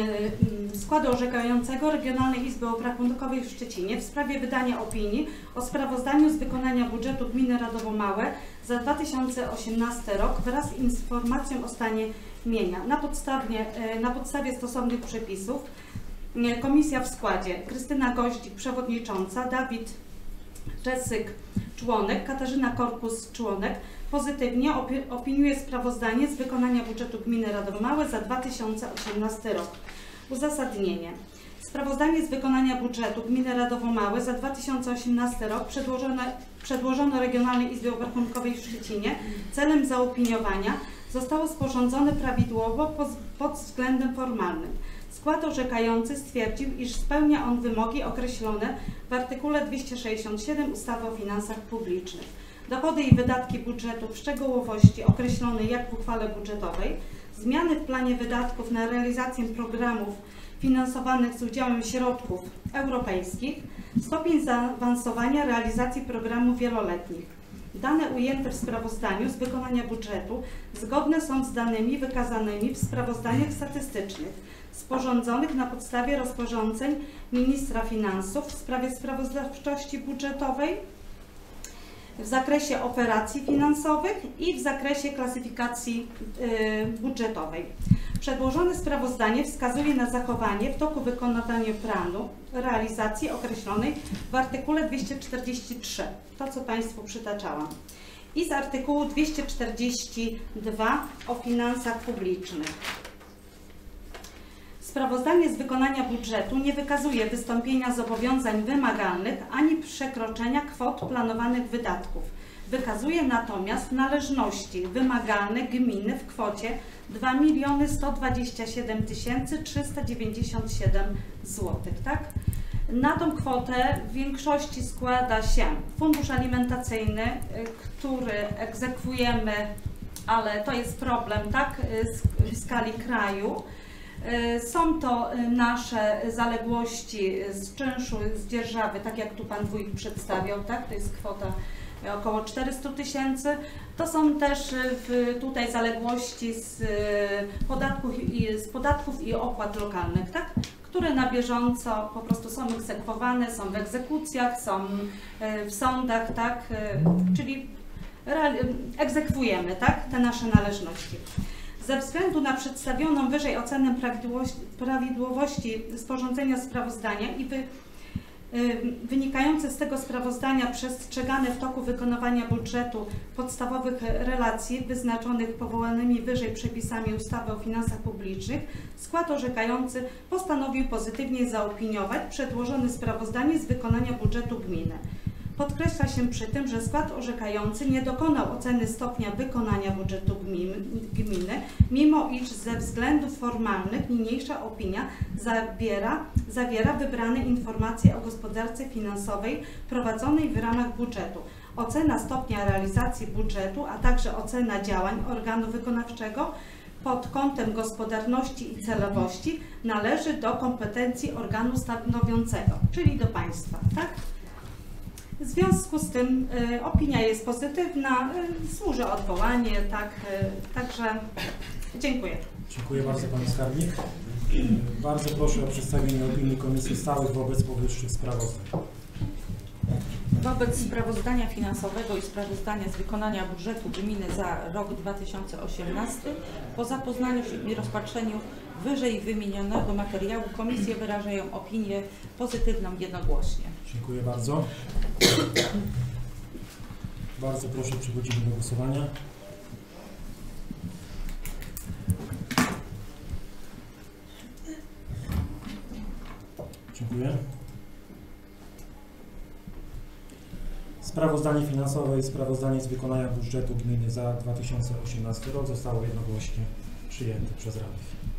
składu orzekającego Regionalnej Izby Obrachunkowej w Szczecinie w sprawie wydania opinii o sprawozdaniu z wykonania budżetu gminy Radowo Małe za 2018 rok wraz z informacją o stanie mienia. Na podstawie stosownych przepisów komisja w składzie: Krystyna Goździk, przewodnicząca, Dawid Czesyk, członek, Katarzyna Korpus, członek, pozytywnie opiniuje sprawozdanie z wykonania budżetu gminy Radowo Małe za 2018 rok. Uzasadnienie. Sprawozdanie z wykonania budżetu gminy Radowo Małe za 2018 rok przedłożono Regionalnej Izbie Obrachunkowej w Szczecinie celem zaopiniowania zostało sporządzone prawidłowo pod względem formalnym. Skład orzekający stwierdził, iż spełnia on wymogi określone w artykule 267 ustawy o finansach publicznych. Dochody i wydatki budżetu w szczegółowości określone jak w uchwale budżetowej, zmiany w planie wydatków na realizację programów finansowanych z udziałem środków europejskich, stopień zaawansowania realizacji programów wieloletnich. Dane ujęte w sprawozdaniu z wykonania budżetu zgodne są z danymi wykazanymi w sprawozdaniach statystycznych sporządzonych na podstawie rozporządzeń ministra finansów w sprawie sprawozdawczości budżetowej w zakresie operacji finansowych i w zakresie klasyfikacji budżetowej. Przedłożone sprawozdanie wskazuje na zachowanie w toku wykonywania planu realizacji określonej w artykule 243, to co Państwu przytaczałam, i z artykułu 242 o finansach publicznych. Sprawozdanie z wykonania budżetu nie wykazuje wystąpienia zobowiązań wymagalnych ani przekroczenia kwot planowanych wydatków. Wykazuje natomiast należności wymagalne gminy w kwocie 2 127 397 zł. Tak? Na tą kwotę w większości składa się fundusz alimentacyjny, który egzekwujemy, ale to jest problem, tak, w skali kraju. Są to nasze zaległości z czynszu, z dzierżawy, tak jak tu Pan Wójt przedstawiał, tak? To jest kwota około 400 000. To są też tutaj zaległości z podatków i opłat lokalnych, tak? Które na bieżąco po prostu są egzekwowane, są w egzekucjach, są w sądach, tak? Czyli egzekwujemy, tak? Te nasze należności. Ze względu na przedstawioną wyżej ocenę prawidłowości sporządzenia sprawozdania i wynikające z tego sprawozdania przestrzegane w toku wykonywania budżetu podstawowych relacji wyznaczonych powołanymi wyżej przepisami ustawy o finansach publicznych, skład orzekający postanowił pozytywnie zaopiniować przedłożone sprawozdanie z wykonania budżetu gminy. Podkreśla się przy tym, że skład orzekający nie dokonał oceny stopnia wykonania budżetu gminy, mimo iż ze względów formalnych niniejsza opinia zawiera wybrane informacje o gospodarce finansowej prowadzonej w ramach budżetu. Ocena stopnia realizacji budżetu, a także ocena działań organu wykonawczego pod kątem gospodarności i celowości należy do kompetencji organu stanowiącego, czyli do państwa, tak? W związku z tym opinia jest pozytywna, służy odwołanie, tak, także dziękuję. Dziękuję bardzo Pani Skarbnik. Bardzo proszę o przedstawienie opinii Komisji Stałych wobec powyższych sprawozdań. Wobec sprawozdania finansowego i sprawozdania z wykonania budżetu gminy za rok 2018 po zapoznaniu się i rozpatrzeniu wyżej wymienionego materiału komisje wyrażają opinię pozytywną jednogłośnie. Dziękuję bardzo. Bardzo proszę, przechodzimy do głosowania. Dziękuję. Sprawozdanie finansowe i sprawozdanie z wykonania budżetu gminy za 2018 rok zostało jednogłośnie przyjęte przez Radę.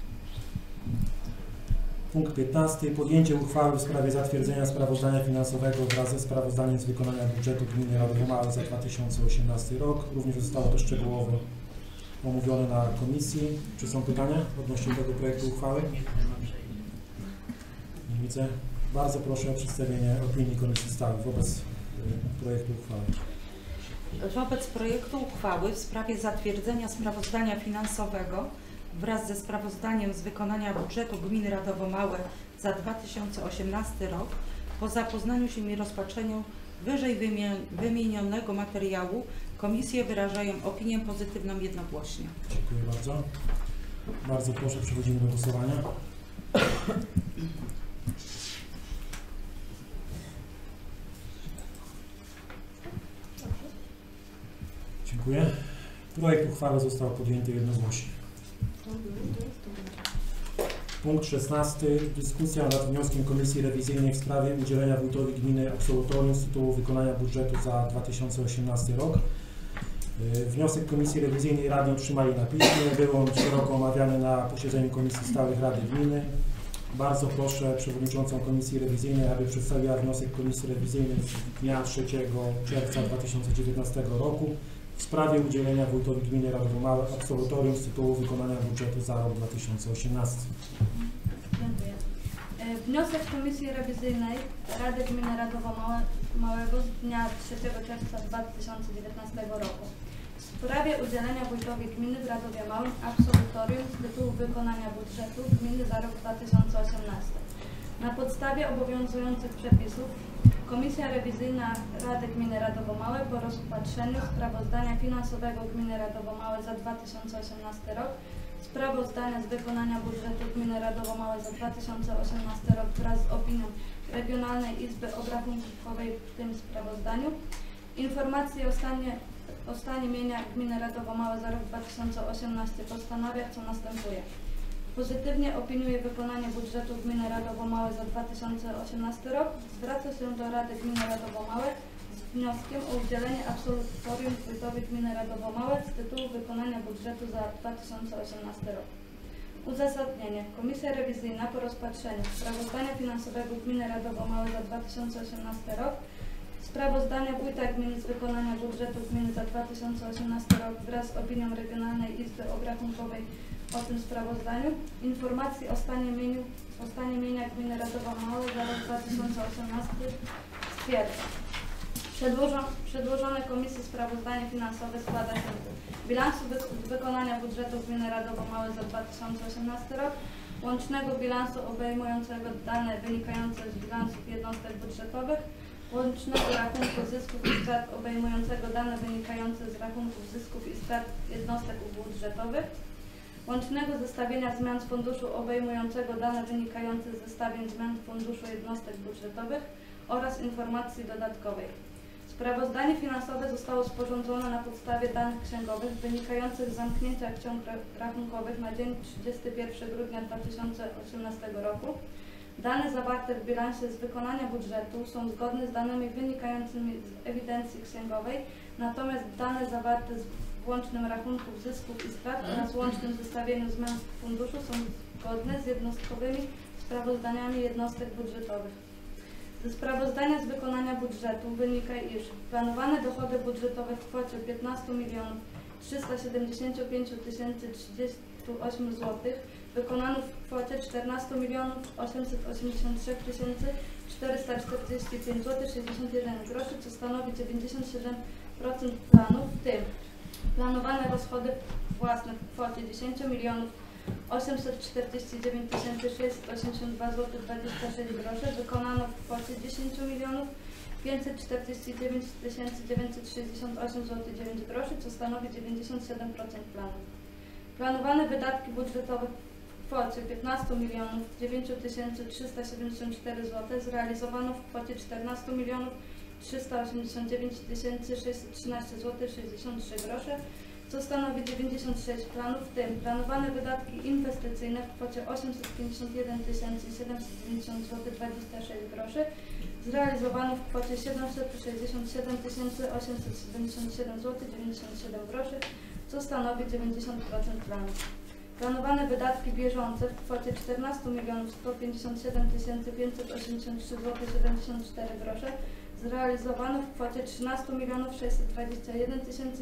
Punkt 15. Podjęcie uchwały w sprawie zatwierdzenia sprawozdania finansowego wraz ze sprawozdaniem z wykonania budżetu gminy Radowo Małe za 2018 rok. Również zostało to szczegółowo omówione na komisji. Czy są pytania odnośnie tego projektu uchwały? Nie widzę. Bardzo proszę o przedstawienie opinii Komisji Stałych wobec projektu uchwały. Wobec projektu uchwały w sprawie zatwierdzenia sprawozdania finansowego wraz ze sprawozdaniem z wykonania budżetu gminy Radowo Małe za 2018 rok po zapoznaniu się i rozpatrzeniu wyżej wymienionego materiału komisje wyrażają opinię pozytywną jednogłośnie. Dziękuję bardzo. Bardzo proszę, przechodzimy do głosowania. Dziękuję. Projekt uchwały został podjęty jednogłośnie. Punkt 16. Dyskusja nad wnioskiem Komisji Rewizyjnej w sprawie udzielenia wójtowi gminy absolutorium z tytułu wykonania budżetu za 2018 rok. Wniosek Komisji Rewizyjnej radni otrzymali na piśmie. Był on szeroko omawiany na posiedzeniu Komisji Stałych Rady Gminy. Bardzo proszę Przewodniczącą Komisji Rewizyjnej, aby przedstawiła wniosek Komisji Rewizyjnej z dnia 3 czerwca 2019 roku w sprawie udzielenia wójtowi gminy Radowo Małe absolutorium z tytułu wykonania budżetu za rok 2018. Dziękuję. Wniosek Komisji Rewizyjnej Rady Gminy Radowo Małego z dnia 3 czerwca 2019 roku w sprawie udzielenia wójtowi gminy w Radowie Małym absolutorium z tytułu wykonania budżetu gminy za rok 2018. Na podstawie obowiązujących przepisów Komisja Rewizyjna Rady Gminy Radowo Małe po rozpatrzeniu sprawozdania finansowego gminy Radowo Małe za 2018 rok, sprawozdania z wykonania budżetu gminy Radowo Małe za 2018 rok wraz z opinią Regionalnej Izby Obrachunkowej w tym sprawozdaniu, informacji o stanie mienia gminy Radowo Małe za rok 2018 postanawia, co następuje. Pozytywnie opiniuje wykonanie budżetu gminy Radowo Małe za 2018 rok. Zwraca się do Rady Gminy Radowo Małe z wnioskiem o udzielenie absolutorium wójtowi gminy Radowo Małe z tytułu wykonania budżetu za 2018 rok. Uzasadnienie. Komisja rewizyjna po rozpatrzeniu sprawozdania finansowego gminy Radowo Małe za 2018 rok, sprawozdania wójta gminy z wykonania budżetu gminy za 2018 rok wraz z opinią Regionalnej Izby Obrachunkowej o tym sprawozdaniu, informacji o stanie mienia gminy Radowo Małe za rok 2018 stwierdza. Przedłożone Komisji sprawozdanie finansowe składa się z bilansu wykonania budżetu gminy Radowo Małe za 2018 rok, łącznego bilansu obejmującego dane wynikające z bilansów jednostek budżetowych, łącznego rachunku zysków i strat obejmującego dane wynikające z rachunków zysków i strat jednostek budżetowych, łącznego zestawienia zmian z funduszu obejmującego dane wynikające z zestawień zmian funduszu jednostek budżetowych oraz informacji dodatkowej. Sprawozdanie finansowe zostało sporządzone na podstawie danych księgowych wynikających z zamknięcia ksiąg rachunkowych na dzień 31 grudnia 2018 roku. Dane zawarte w bilansie z wykonania budżetu są zgodne z danymi wynikającymi z ewidencji księgowej, natomiast dane zawarte w łącznym rachunku zysków i strat oraz łącznym zestawieniu zmian funduszu są zgodne z jednostkowymi sprawozdaniami jednostek budżetowych. Ze sprawozdania z wykonania budżetu wynika, iż planowane dochody budżetowe w kwocie 15 375 038 zł wykonano w kwocie 14 883 445 zł 61 groszy, co stanowi 97% planu, w tym planowane rozchody własne w kwocie 10 849 682 zł 26 groszy wykonano w kwocie 10 549 968 zł 9 groszy, co stanowi 97% planu. Planowane wydatki budżetowe w kwocie 15 9 374 zł zrealizowano w kwocie 14 389 613 zł 63 grosze, co stanowi 96 planów, w tym planowane wydatki inwestycyjne w kwocie 851 790 zł 26 groszy zrealizowano w kwocie 767 877 zł 97 groszy, co stanowi 90% planu. Planowane wydatki bieżące w kwocie 14 157 583 zł 74 grosze zrealizowano w kwocie 13 621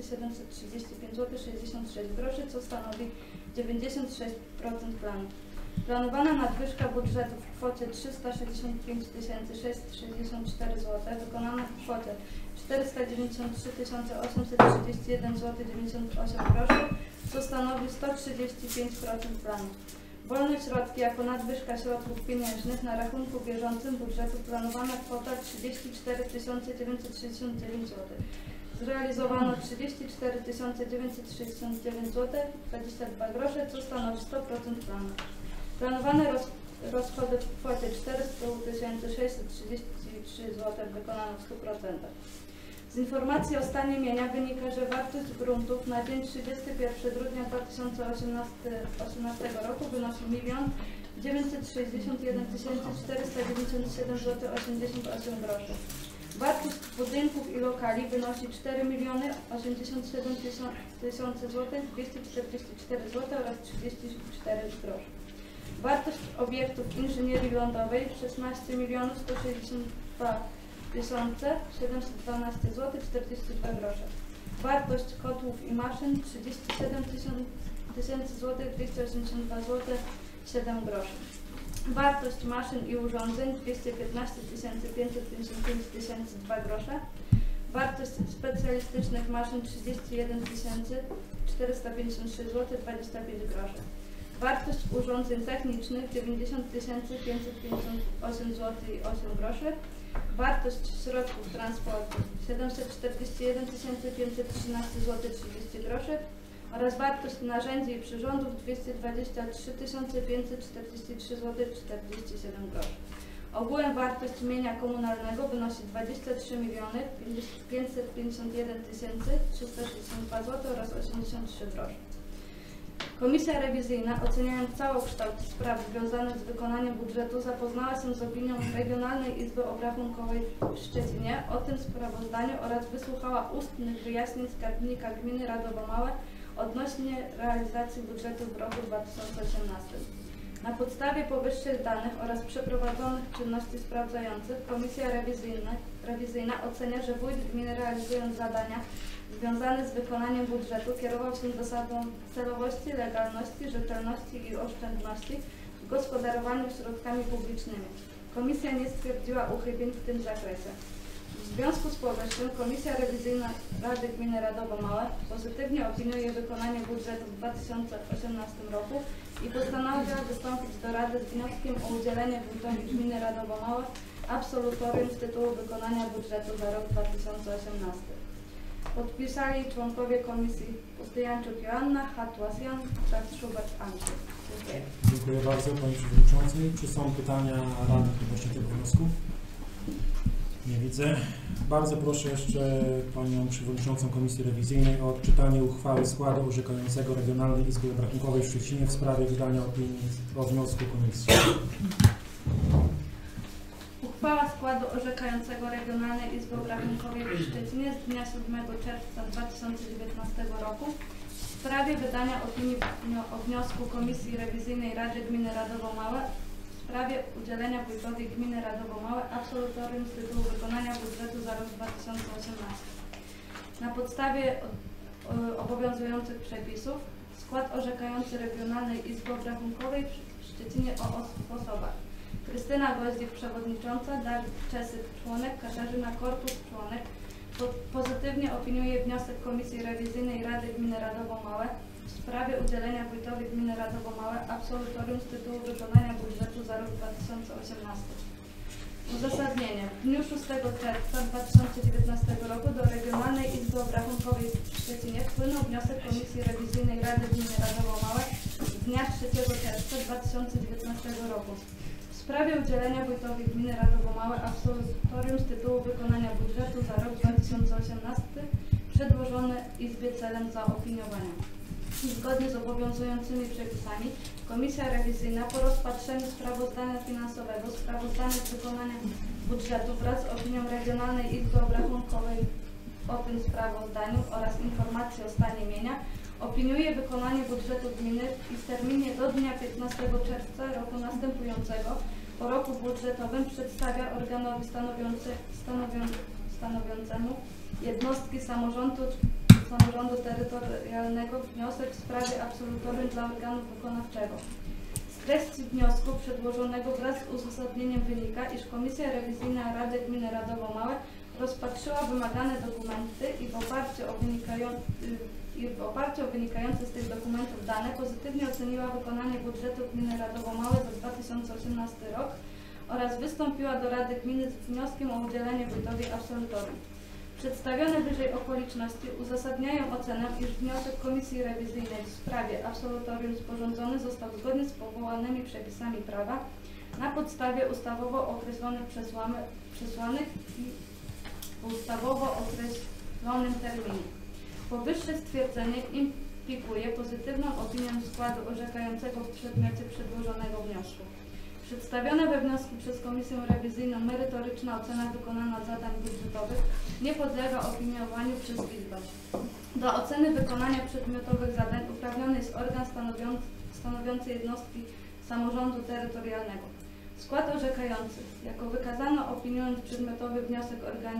735 zł 66 groszy, co stanowi 96% planu. Planowana nadwyżka budżetu w kwocie 365 664 zł wykonana w kwocie 493 831 zł 98 groszy, co stanowi 135% planu. Wolne środki jako nadwyżka środków pieniężnych na rachunku bieżącym budżetu planowana kwota 34 969 zł. Zrealizowano 34 969 zł 22 grosze, co stanowi 100% planu. Planowane rozchody w kwocie 400 633 zł wykonano w 100%. Z informacji o stanie mienia wynika, że wartość gruntów na dzień 31 grudnia 2018 roku wynosi 1 961 497 zł 88 groszy. Wartość budynków i lokali wynosi 4 087 000 zł 244 zł oraz 34 groszy. Wartość obiektów inżynierii lądowej 16 162 712 zł 42 grosze. Wartość kotłów i maszyn 37 000 zł 282 zł 7 groszy. Wartość maszyn i urządzeń 215 555 2 grosze. Wartość specjalistycznych maszyn 31 453 zł 25 groszy. Wartość urządzeń technicznych 90 558 zł i 8 groszy. Wartość środków transportu 741 513 zł 30 groszy oraz wartość narzędzi i przyrządów 223 543 zł 47 groszy. Ogółem wartość mienia komunalnego wynosi 23 551 362 zł oraz 83 groszy. Komisja rewizyjna, oceniając całokształt spraw związanych z wykonaniem budżetu, zapoznała się z opinią Regionalnej Izby Obrachunkowej w Szczecinie o tym sprawozdaniu oraz wysłuchała ustnych wyjaśnień skarbnika gminy Radowo Małe odnośnie realizacji budżetu w roku 2018. Na podstawie powyższych danych oraz przeprowadzonych czynności sprawdzających Komisja rewizyjna ocenia, że wójt gminy, realizując zadania związane z wykonaniem budżetu, kierował się zasadą celowości, legalności, rzetelności i oszczędności w gospodarowaniu środkami publicznymi. Komisja nie stwierdziła uchybień w tym zakresie. W związku z powyższym Komisja Rewizyjna Rady Gminy Radowo Małe pozytywnie opiniuje wykonanie budżetu w 2018 roku i postanawia wystąpić do Rady z wnioskiem o udzielenie wójtowi Gminy Radowo Małe absolutorium z tytułu wykonania budżetu za rok 2018. Podpisali członkowie Komisji Pustyjanczuk Joanna, Hatłas Jan, Schubert Andrzej. Dziękuję. Dziękuję bardzo Pani Przewodniczącej. Czy są pytania radnych odnośnie tego wniosku? Nie widzę. Bardzo proszę jeszcze Panią Przewodniczącą Komisji Rewizyjnej o odczytanie uchwały składu orzekającego Regionalnej Izby Obrachunkowej w Szczecinie w sprawie wydania opinii o wniosku Komisji. Uchwała składu orzekającego Regionalnej Izby Obrachunkowej w Szczecinie z dnia 7 czerwca 2019 roku w sprawie wydania opinii o wniosku Komisji Rewizyjnej Rady Gminy Radowo Małe w sprawie udzielenia wójtowi gminy Radowo Małe absolutorium z tytułu wykonania budżetu za rok 2018. Na podstawie obowiązujących przepisów skład orzekający Regionalnej Izby Obrachunkowej w Szczecinie o osobach: Krystyna Goździk, przewodnicząca, Dawid Czesyk, członek, Katarzyna Korpus, członek. Pozytywnie opiniuje wniosek Komisji Rewizyjnej Rady Gminy Radowo Małe w sprawie udzielenia wójtowi gminy Radowo Małe absolutorium z tytułu wykonania budżetu za rok 2018. Uzasadnienie. W dniu 6 czerwca 2019 roku do Regionalnej Izby Obrachunkowej w Szczecinie wpłynął wniosek Komisji Rewizyjnej Rady Gminy Radowo Małe z dnia 3 czerwca 2019 roku w sprawie udzielenia wójtowi gminy Radowo Małe absolutorium z tytułu wykonania budżetu za rok 2018 przedłożony Izbie celem zaopiniowania. Zgodnie z obowiązującymi przepisami Komisja Rewizyjna po rozpatrzeniu sprawozdania finansowego, sprawozdania z wykonania budżetu wraz z opinią Regionalnej Izby Obrachunkowej o tym sprawozdaniu oraz informacji o stanie mienia opiniuje wykonanie budżetu gminy i w terminie do dnia 15 czerwca roku następującego po roku budżetowym przedstawia organowi stanowiącemu jednostki samorządu terytorialnego wniosek w sprawie absolutorium dla organu wykonawczego. Z treści wniosku przedłożonego wraz z uzasadnieniem wynika, iż Komisja Rewizyjna Rady Gminy Radowo Małe rozpatrzyła wymagane dokumenty i w oparciu o wynikające z tych dokumentów dane pozytywnie oceniła wykonanie budżetu gminy Radowo Małe za 2018 rok oraz wystąpiła do Rady Gminy z wnioskiem o udzielenie wójtowi absolutorium. Przedstawione wyżej okoliczności uzasadniają ocenę, iż wniosek Komisji Rewizyjnej w sprawie absolutorium sporządzony został zgodnie z powołanymi przepisami prawa na podstawie ustawowo określonych przesłanek i ustawowo określonym terminie. Powyższe stwierdzenie implikuje pozytywną opinię składu orzekającego w przedmiocie przedłożonego wniosku. Przedstawiona we wniosku przez Komisję Rewizyjną merytoryczna ocena wykonania zadań budżetowych nie podlega opiniowaniu przez Izbę. Do oceny wykonania przedmiotowych zadań uprawniony jest organ stanowiący jednostki samorządu terytorialnego. Skład orzekający, jako wykazano opiniując przedmiotowy wniosek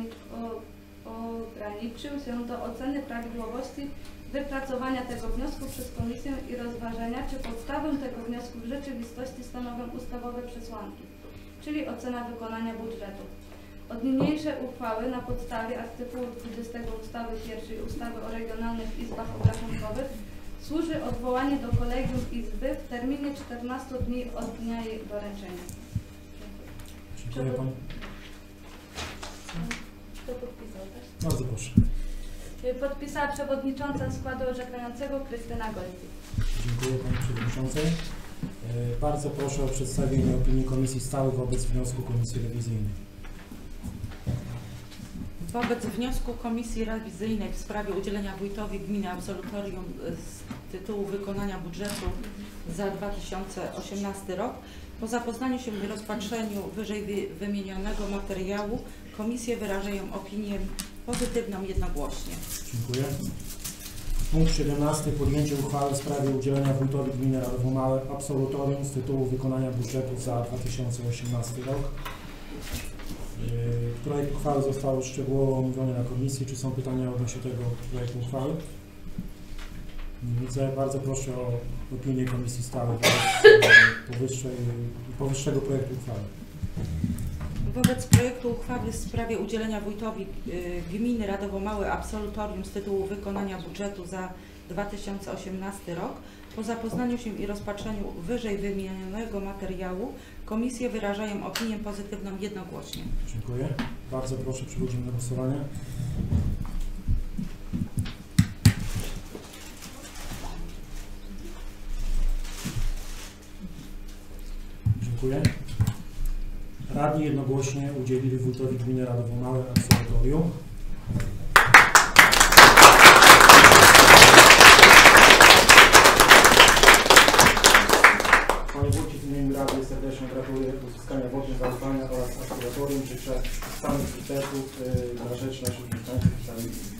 ograniczył się do oceny prawidłowości wypracowania tego wniosku przez Komisję i rozważenia, czy podstawę tego wniosku w rzeczywistości stanowią ustawowe przesłanki, czyli ocena wykonania budżetu. Od niniejszej uchwały na podstawie artykułu 20 ustawy 1 ustawy o regionalnych izbach obrachunkowych służy odwołanie do Kolegium Izby w terminie 14 dni od dnia jej doręczenia. Dziękuję Pani. Kto podpisał też? Bardzo proszę. Podpisała przewodnicząca składu orzekającego Krystyna Goździk. Dziękuję Pani Przewodniczącej. Bardzo proszę o przedstawienie opinii Komisji Stałych wobec wniosku Komisji Rewizyjnej. Wobec wniosku Komisji Rewizyjnej w sprawie udzielenia wójtowi gminy absolutorium z tytułu wykonania budżetu za 2018 rok, po zapoznaniu się i rozpatrzeniu wyżej wymienionego materiału, komisje wyrażają opinię pozytywną jednogłośnie. Dziękuję. Punkt 17. Podjęcie uchwały w sprawie udzielenia wójtowi gminy Radowo Małe absolutorium z tytułu wykonania budżetu za 2018 rok. Projekt uchwały został szczegółowo omówiony na komisji. Czy są pytania odnośnie tego projektu uchwały? Nie widzę. Bardzo proszę o opinię Komisji Stałej wobec powyższego projektu uchwały. Wobec projektu uchwały w sprawie udzielenia wójtowi gminy Radowo Małe absolutorium z tytułu wykonania budżetu za 2018 rok, po zapoznaniu się i rozpatrzeniu wyżej wymienionego materiału, komisje wyrażają opinię pozytywną jednogłośnie. Dziękuję. Bardzo proszę, przechodzimy do głosowania. Dziękuję. Radni jednogłośnie udzielili wójtowi gminy Radowo Małe absolutorium. Panie wójcie, w imieniu Rady serdecznie gratuluję uzyskania wotum zaufania oraz absolutorium. Życzę samych sukcesów na rzecz naszych mieszkańców.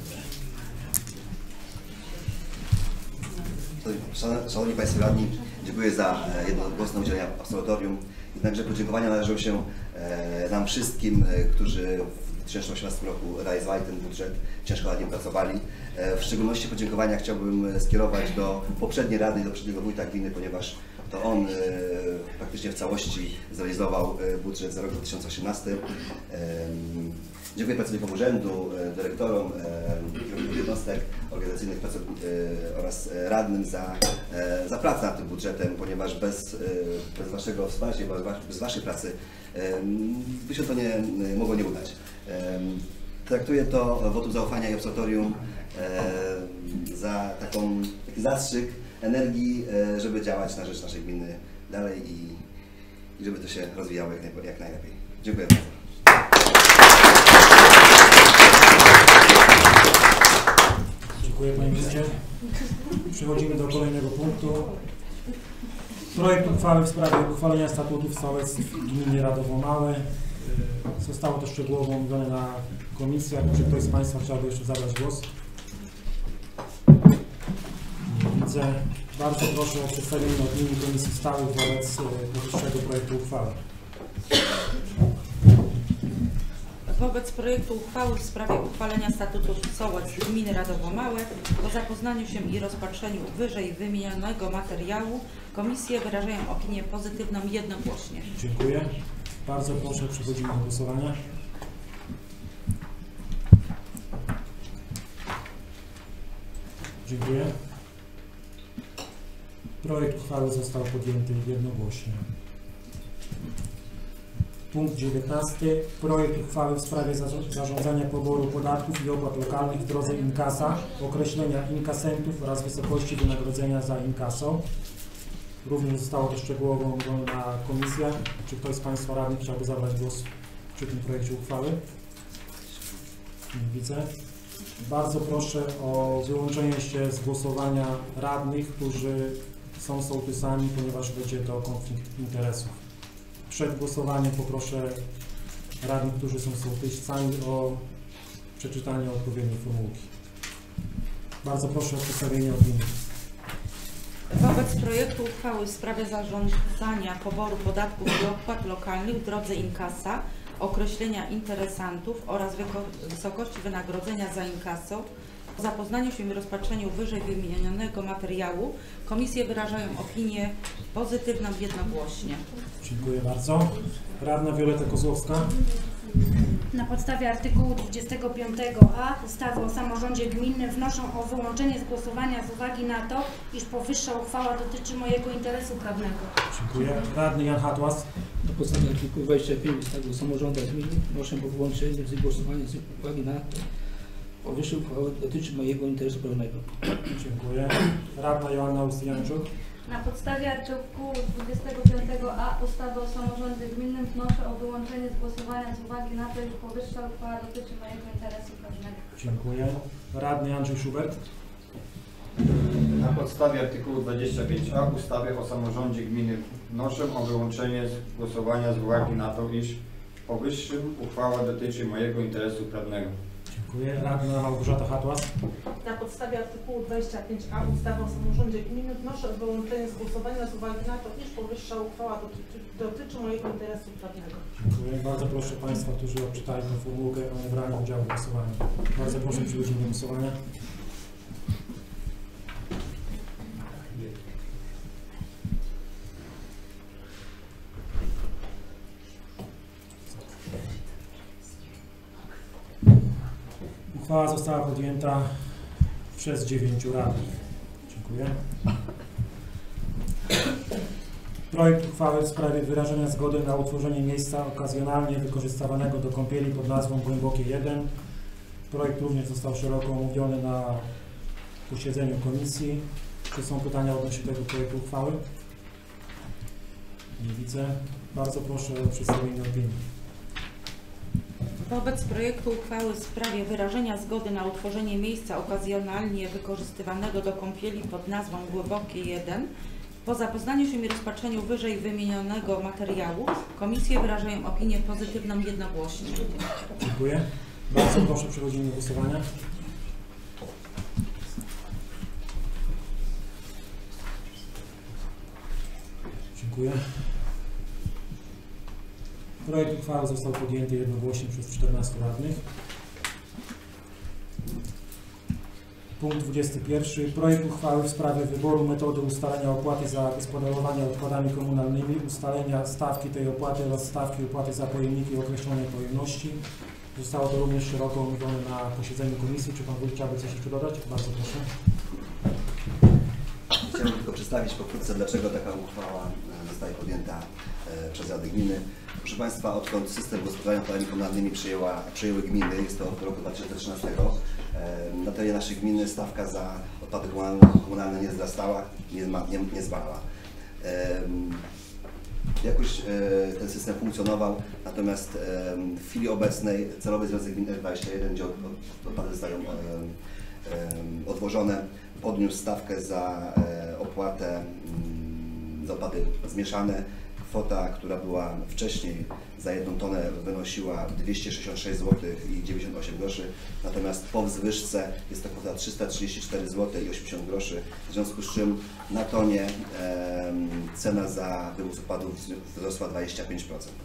Szanowni Państwo Radni, dziękuję za jednogłośne udzielenie absolutorium. Jednakże podziękowania należą się nam wszystkim, którzy w 2018 roku realizowali ten budżet, ciężko nad nim pracowali. W szczególności podziękowania chciałbym skierować do poprzedniej Rady i do poprzedniego wójta gminy, ponieważ to on praktycznie w całości zrealizował budżet za rok 2018. Dziękuję pracownikom urzędu, dyrektorom, jednostek organizacyjnych oraz radnym za pracę nad tym budżetem, ponieważ bez Waszego wsparcia, bez Waszej pracy by się to nie mogło nie udać. Traktuję to wotum zaufania i absolutorium za taki zastrzyk energii, żeby działać na rzecz naszej gminy dalej i żeby to się rozwijało jak najlepiej. Dziękuję bardzo. Dziękuję Panie Wójcie. Przechodzimy do kolejnego punktu. Projekt uchwały w sprawie uchwalenia statutów sołectw w gminie Radowo Małe. Zostało to szczegółowo omówione na komisjach. Czy ktoś z Państwa chciałby jeszcze zabrać głos? Nie widzę. Bardzo proszę o przedstawienie opinii Komisji Stałych wobec powyższego projektu uchwały. Wobec projektu uchwały w sprawie uchwalenia statutów sołectw gminy Radowo Małe po zapoznaniu się i rozpatrzeniu wyżej wymienionego materiału komisje wyrażają opinię pozytywną jednogłośnie. Dziękuję. Bardzo proszę, przechodzimy do głosowania. Dziękuję. Projekt uchwały został podjęty jednogłośnie. Punkt 19. Projekt uchwały w sprawie zarządzania poboru podatków i opłat lokalnych w drodze inkasa, określenia inkasentów oraz wysokości wynagrodzenia za inkaso. Również zostało to szczegółowo omówione na komisjach. Czy ktoś z Państwa radnych chciałby zabrać głos przy tym projekcie uchwały? Nie widzę. Bardzo proszę o wyłączenie się z głosowania radnych, którzy są sołtysami, ponieważ będzie to konflikt interesów. Przed głosowaniem poproszę radnych, którzy są sołtysami, o przeczytanie odpowiedniej formułki. Bardzo proszę o przedstawienie opinii. Wobec projektu uchwały w sprawie zarządzania poboru podatków i opłat lokalnych w drodze inkasa, określenia interesantów oraz wysokości wynagrodzenia za inkaso, po zapoznaniu się i rozpatrzeniu wyżej wymienionego materiału komisje wyrażają opinię pozytywną jednogłośnie. Dziękuję bardzo. Radna Wioleta Kozłowska. Na podstawie artykułu 25a ustawy o samorządzie gminnym wnoszę o wyłączenie z głosowania z uwagi na to, iż powyższa uchwała dotyczy mojego interesu prawnego. Dziękuję. Radny Jan Hatłas. Na podstawie artykułu 25 ustawy o samorządach gminnych wnoszę o wyłączenie z głosowania z uwagi na to, powyższa uchwała dotyczy mojego interesu prawnego. Dziękuję. Radna Joanna Ustijanczuk. Na podstawie artykułu 25a ustawy o samorządzie gminnym wnoszę o wyłączenie z głosowania z uwagi na to, iż powyższa uchwała dotyczy mojego interesu prawnego. Dziękuję. Radny Andrzej Schubert. Na podstawie artykułu 25a ustawy o samorządzie gminy wnoszę o wyłączenie z głosowania z uwagi na to, iż powyższym uchwała dotyczy mojego interesu prawnego. Dziękuję. Radna Małgorzata Hatłas. Na podstawie artykułu 25a ustawy o samorządzie gminnym wnoszę o wyłączenie z głosowania z uwagi na to, iż powyższa uchwała dotyczy mojego interesu prawnego. Dziękuję. Bardzo proszę Państwa, którzy odczytali tę formułkę o niebraniu udziału w głosowaniu. Bardzo proszę, przechodzimy do głosowania. Uchwała została podjęta przez 9 radnych. Dziękuję. Projekt uchwały w sprawie wyrażenia zgody na utworzenie miejsca okazjonalnie wykorzystywanego do kąpieli pod nazwą Głębokie 1. Projekt również został szeroko omówiony na posiedzeniu komisji. Czy są pytania odnośnie tego projektu uchwały? Nie widzę. Bardzo proszę o przedstawienie opinii. Wobec projektu uchwały w sprawie wyrażenia zgody na utworzenie miejsca okazjonalnie wykorzystywanego do kąpieli pod nazwą Głębokie 1, po zapoznaniu się i rozpatrzeniu wyżej wymienionego materiału, komisje wyrażają opinię pozytywną jednogłośnie. Dziękuję. Bardzo proszę, przechodzimy do głosowania. Dziękuję. Projekt uchwały został podjęty jednogłośnie przez 14 radnych. Punkt 21. Projekt uchwały w sprawie wyboru metody ustalenia opłaty za gospodarowanie odpadami komunalnymi, ustalenia stawki tej opłaty oraz stawki opłaty za pojemniki określonej pojemności. Zostało to również szeroko omówione na posiedzeniu komisji. Czy Pan Wójt chciałby coś jeszcze dodać? Bardzo proszę. Chciałbym tylko przedstawić pokrótce, dlaczego taka uchwała zostaje podjęta przez Rady Gminy. Proszę Państwa, odkąd system gospodarowania odpadami komunalnymi przejęły gminy, jest to od roku 2013, na terenie naszej gminy stawka za odpady komunalne nie wzrastała, nie zmalała. Jakoś ten system funkcjonował, natomiast w chwili obecnej Celowy Związek Gmin R21, gdzie odpady zostają odwożone, podniósł stawkę za opłatę za odpady zmieszane. Kwota, która była wcześniej za 1 tonę, wynosiła 266 zł i 98 groszy, natomiast po wzwyżce jest to kwota 334 zł i 80 groszy, w związku z czym na tonie cena za wywóz odpadów wzrosła 25%.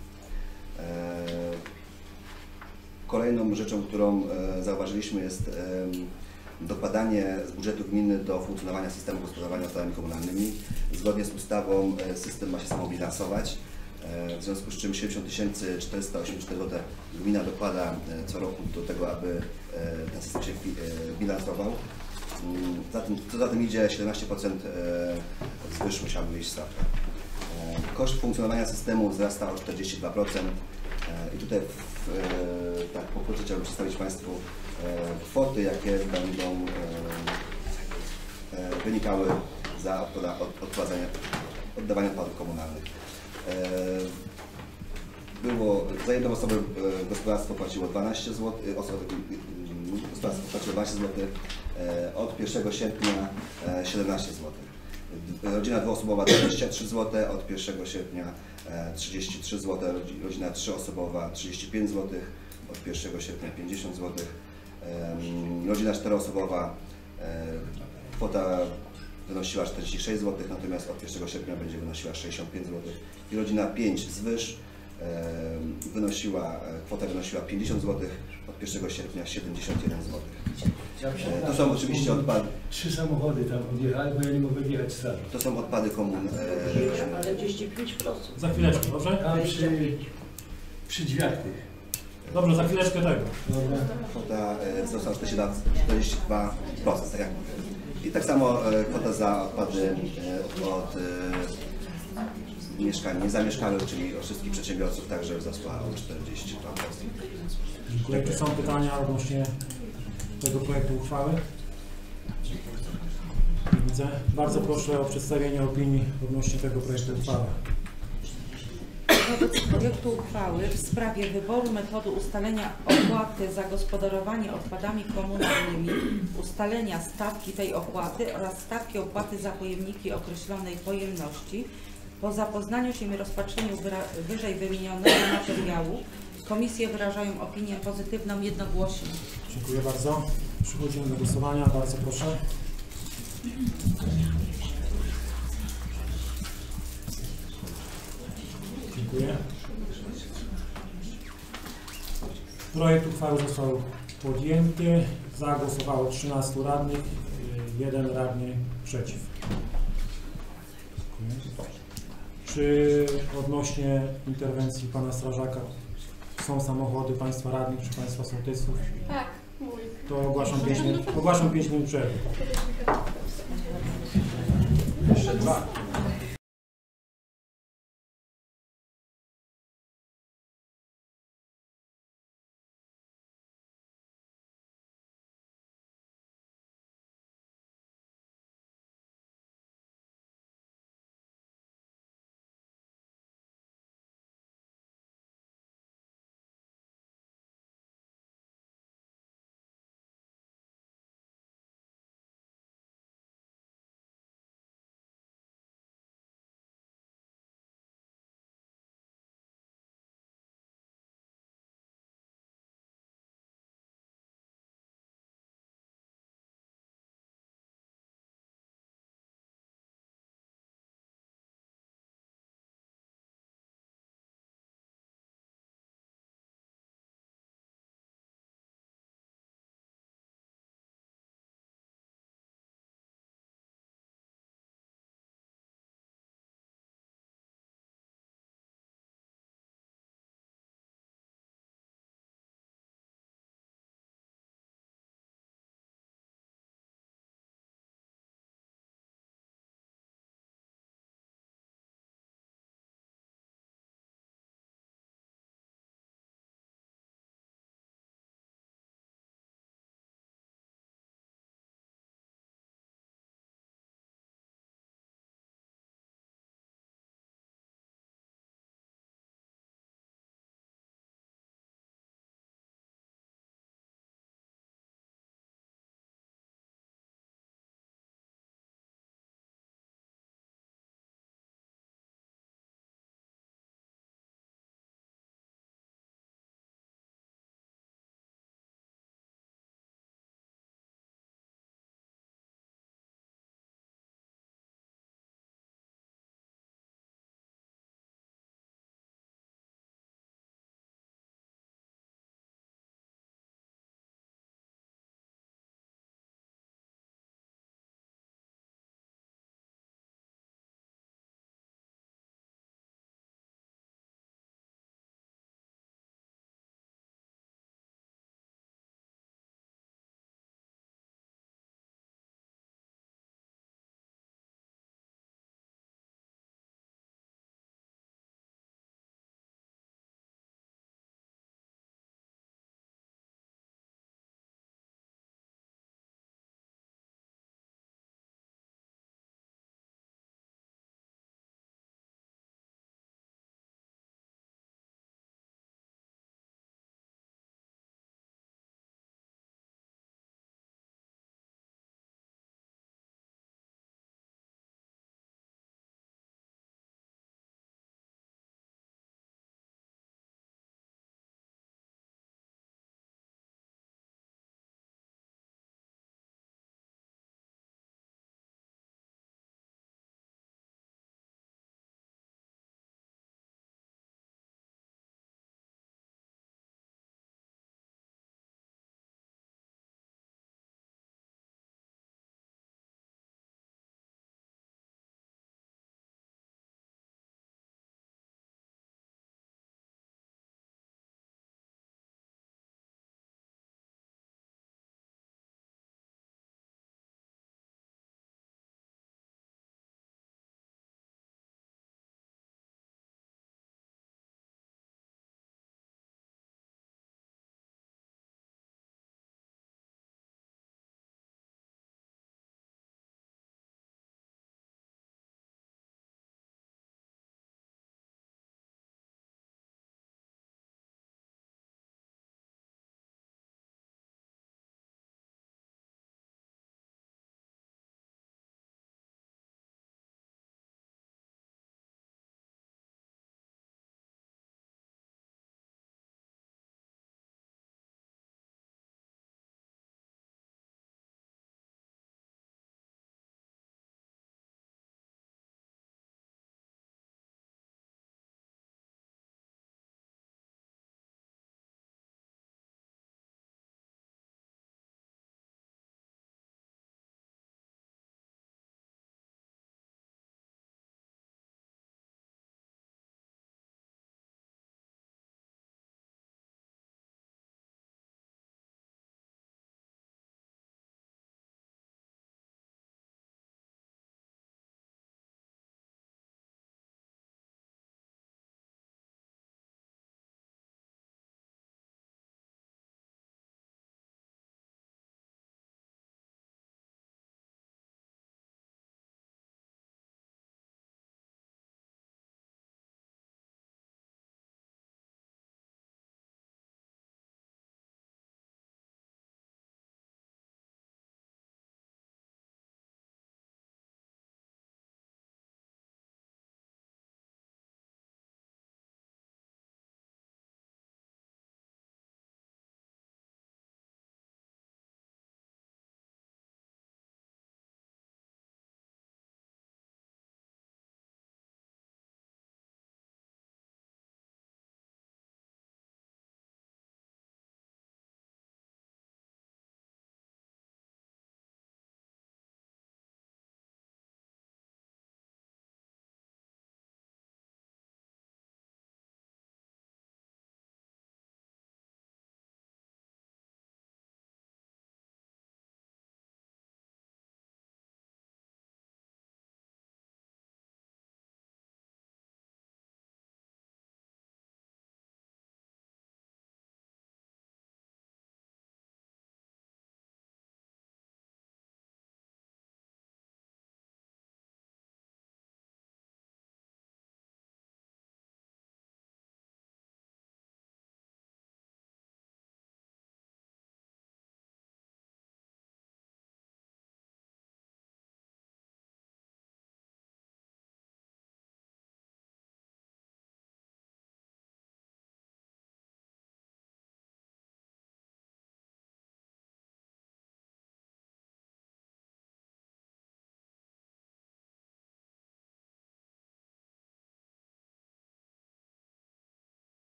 Kolejną rzeczą, którą zauważyliśmy, jest dokładanie z budżetu gminy do funkcjonowania systemu gospodarowania odpadami komunalnymi. Zgodnie z ustawą system ma się samobilansować, w związku z czym 70 484 zł gmina dokłada co roku do tego, aby ten system się bilansował. Co za tym idzie, 17% wzwyż musiałaby wyjść stawka. Koszt funkcjonowania systemu wzrasta o 42%. I tutaj tak pokrótce chciałbym przedstawić Państwu kwoty, jakie będą wynikały za oddawanie odpadów komunalnych. Za jedną osobę gospodarstwo płaciło 12 zł, gospodarstwo płaciło 12 zł, od 1 sierpnia 17 zł. Rodzina dwuosobowa 23 zł, od 1 sierpnia 33 zł, rodzina trzyosobowa 35 zł, od 1 sierpnia 50 zł, rodzina czteroosobowa kwota wynosiła 46 zł, natomiast od 1 sierpnia będzie wynosiła 65 zł i rodzina 5 zwyż kwota wynosiła 50 zł, od 1 sierpnia 71 zł. To są oczywiście odpady. 3 samochody tam odjechały, bo ja nie mogę wjechać sam. To są odpady komunalne. Ale 35%. Za chwileczkę, dobrze? Tam przy drzwiach tych. Dobrze, za chwileczkę tego. Kwota wzrosła o 42%, tak jak mówię. I tak samo kwota za odpady od mieszkań niezamieszkałych, czyli od wszystkich przedsiębiorców, także wzrosła o 42%. Dziękuję. Czy są pytania odnośnie tego projektu uchwały? Nie widzę. Bardzo proszę o przedstawienie opinii odnośnie tego projektu uchwały. Wobec projektu uchwały w sprawie wyboru metody ustalenia opłaty za gospodarowanie odpadami komunalnymi, ustalenia stawki tej opłaty oraz stawki opłaty za pojemniki określonej pojemności, po zapoznaniu się i rozpatrzeniu wyżej wymienionego materiału, komisje wyrażają opinię pozytywną jednogłośnie. Dziękuję bardzo. Przechodzimy do głosowania. Bardzo proszę. Dziękuję. Projekt uchwały został podjęty. Za głosowało 13 radnych, 1 radny przeciw. Dziękuję. Czy odnośnie interwencji pana strażaka są samochody państwa radnych czy państwa sołtysów? Tak, mój. To ogłaszam 5 minut przerwy. Jeszcze 2.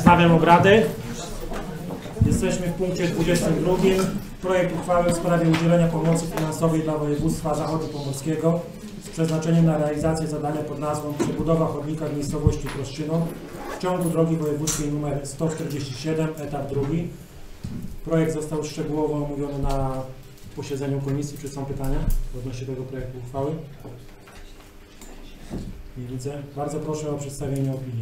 Wznawiam obrady. Jesteśmy w punkcie 22. Projekt uchwały w sprawie udzielenia pomocy finansowej dla województwa zachodniopomorskiego z przeznaczeniem na realizację zadania pod nazwą przebudowa chodnika w miejscowości Troszczyno w ciągu drogi wojewódzkiej nr 147, etap 2. Projekt został szczegółowo omówiony na posiedzeniu komisji. Czy są pytania odnośnie tego projektu uchwały? Nie widzę. Bardzo proszę o przedstawienie opinii.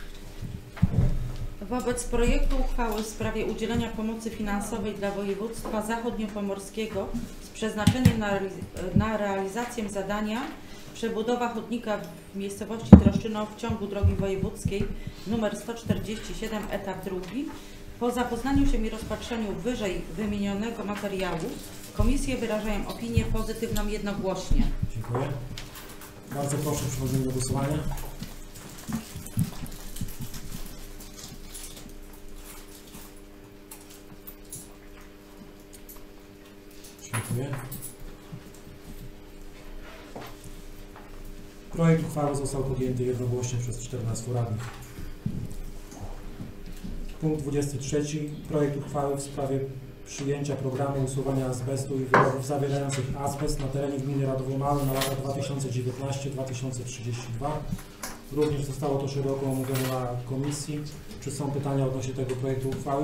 Wobec projektu uchwały w sprawie udzielenia pomocy finansowej dla województwa zachodniopomorskiego z przeznaczeniem na realizację zadania przebudowa chodnika w miejscowości Troszczyno w ciągu drogi wojewódzkiej nr 147, etap 2. Po zapoznaniu się i rozpatrzeniu wyżej wymienionego materiału komisje wyrażają opinię pozytywną jednogłośnie. Dziękuję. Bardzo proszę, przechodzimy do głosowania. Dziękuję. Projekt uchwały został podjęty jednogłośnie przez 14 radnych. Punkt 23. Projekt uchwały w sprawie przyjęcia programu usuwania azbestu i wyrobów zawierających azbest na terenie gminy Radowo Małe na lata 2019-2032. Również zostało to szeroko omówione na komisji. Czy są pytania odnośnie tego projektu uchwały?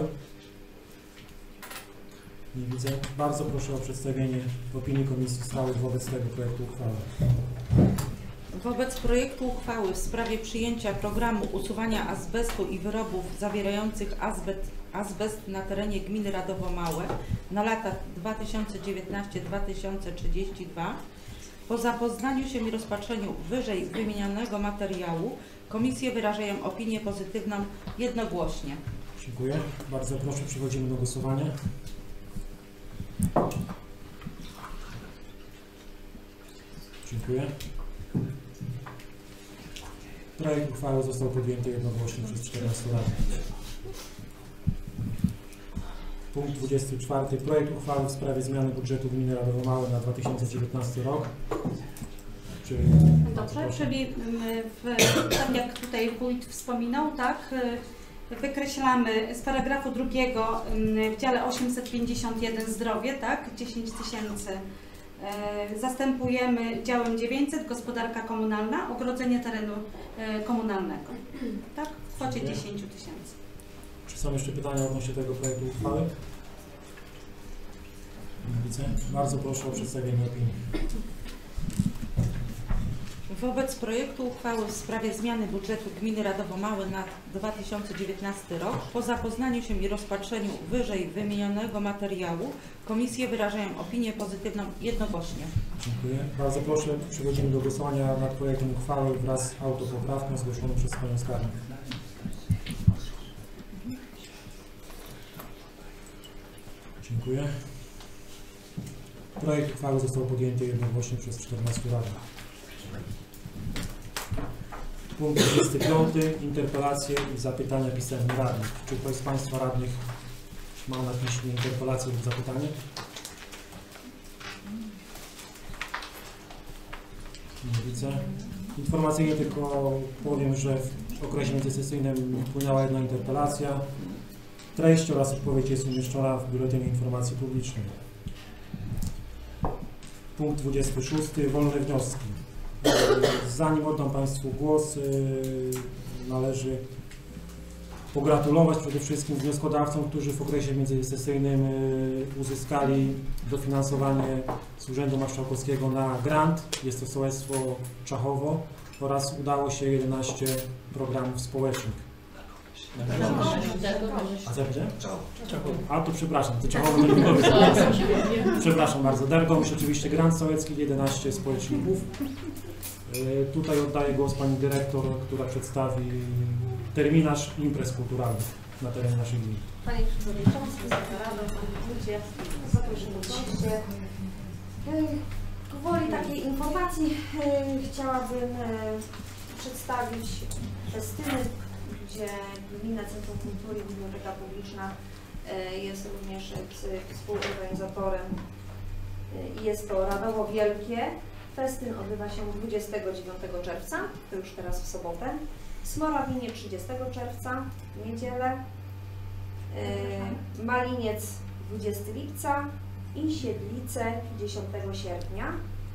Nie widzę. Bardzo proszę o przedstawienie opinii komisji stałych wobec tego projektu uchwały. Wobec projektu uchwały w sprawie przyjęcia programu usuwania azbestu i wyrobów zawierających azbest na terenie gminy Radowo Małe na lata 2019-2032 po zapoznaniu się i rozpatrzeniu wyżej wymienionego materiału komisje wyrażają opinię pozytywną jednogłośnie. Dziękuję. Bardzo proszę, przechodzimy do głosowania. Dziękuję. Projekt uchwały został podjęty jednogłośnie przez 14 radnych. Punkt 24. Projekt uchwały w sprawie zmiany budżetu gminy Radowo Małe na 2019 rok. Dobrze, czyli tak jak tutaj wójt wspominał, tak, wykreślamy z paragrafu 2 w dziale 851 zdrowie, tak, 10 000. Zastępujemy działem 900 gospodarka komunalna, ogrodzenie terenu komunalnego, tak, w kwocie 10 000. Czy są jeszcze pytania odnośnie tego projektu uchwały? Nie widzę. Bardzo proszę o przedstawienie opinii. Wobec projektu uchwały w sprawie zmiany budżetu gminy Radowo Małe na 2019 rok po zapoznaniu się i rozpatrzeniu wyżej wymienionego materiału komisje wyrażają opinię pozytywną jednogłośnie. Dziękuję. Bardzo proszę, przechodzimy do głosowania nad projektem uchwały wraz z autopoprawką zgłoszoną przez panią skarbnik. Dziękuję. Projekt uchwały został podjęty jednogłośnie przez 14 radnych. Punkt 25. Interpelacje i zapytania pisemne radnych. Czy ktoś z Państwa radnych ma na piśmie interpelację lub zapytanie? Nie widzę. Informacyjnie tylko powiem, że w okresie międzysesyjnym wpłynęła jedna interpelacja. Treść oraz odpowiedź jest umieszczona w Biuletynie Informacji Publicznej. Punkt 26. Wolne wnioski. Zanim oddam Państwu głos, należy pogratulować przede wszystkim wnioskodawcom, którzy w okresie międzysesyjnym uzyskali dofinansowanie z Urzędu Marszałkowskiego na grant. Jest to sołectwo Czachowo oraz udało się 11 programów społecznych. A co ja powiedziałem? A to przepraszam, to Czachowo to nie powiem. Przepraszam bardzo. Dargomyśl oczywiście grant sołecki, 11 społeczników. Tutaj oddaję głos Pani Dyrektor, która przedstawi terminarz imprez kulturalnych na terenie naszej gminy. Panie Przewodniczący, Wysoka Rado, Panie Wójcie, zaproszeni goście. Gwoli takiej informacji chciałabym przedstawić festyny, gdzie Gminne Centrum Kultury i Biblioteka Publiczna jest również współorganizatorem. Jest to Radowo Wielkie. Festyn odbywa się 29 czerwca, to już teraz w sobotę. W Smorawinie 30 czerwca, w niedzielę, Maliniec 20 lipca i Siedlice 10 sierpnia.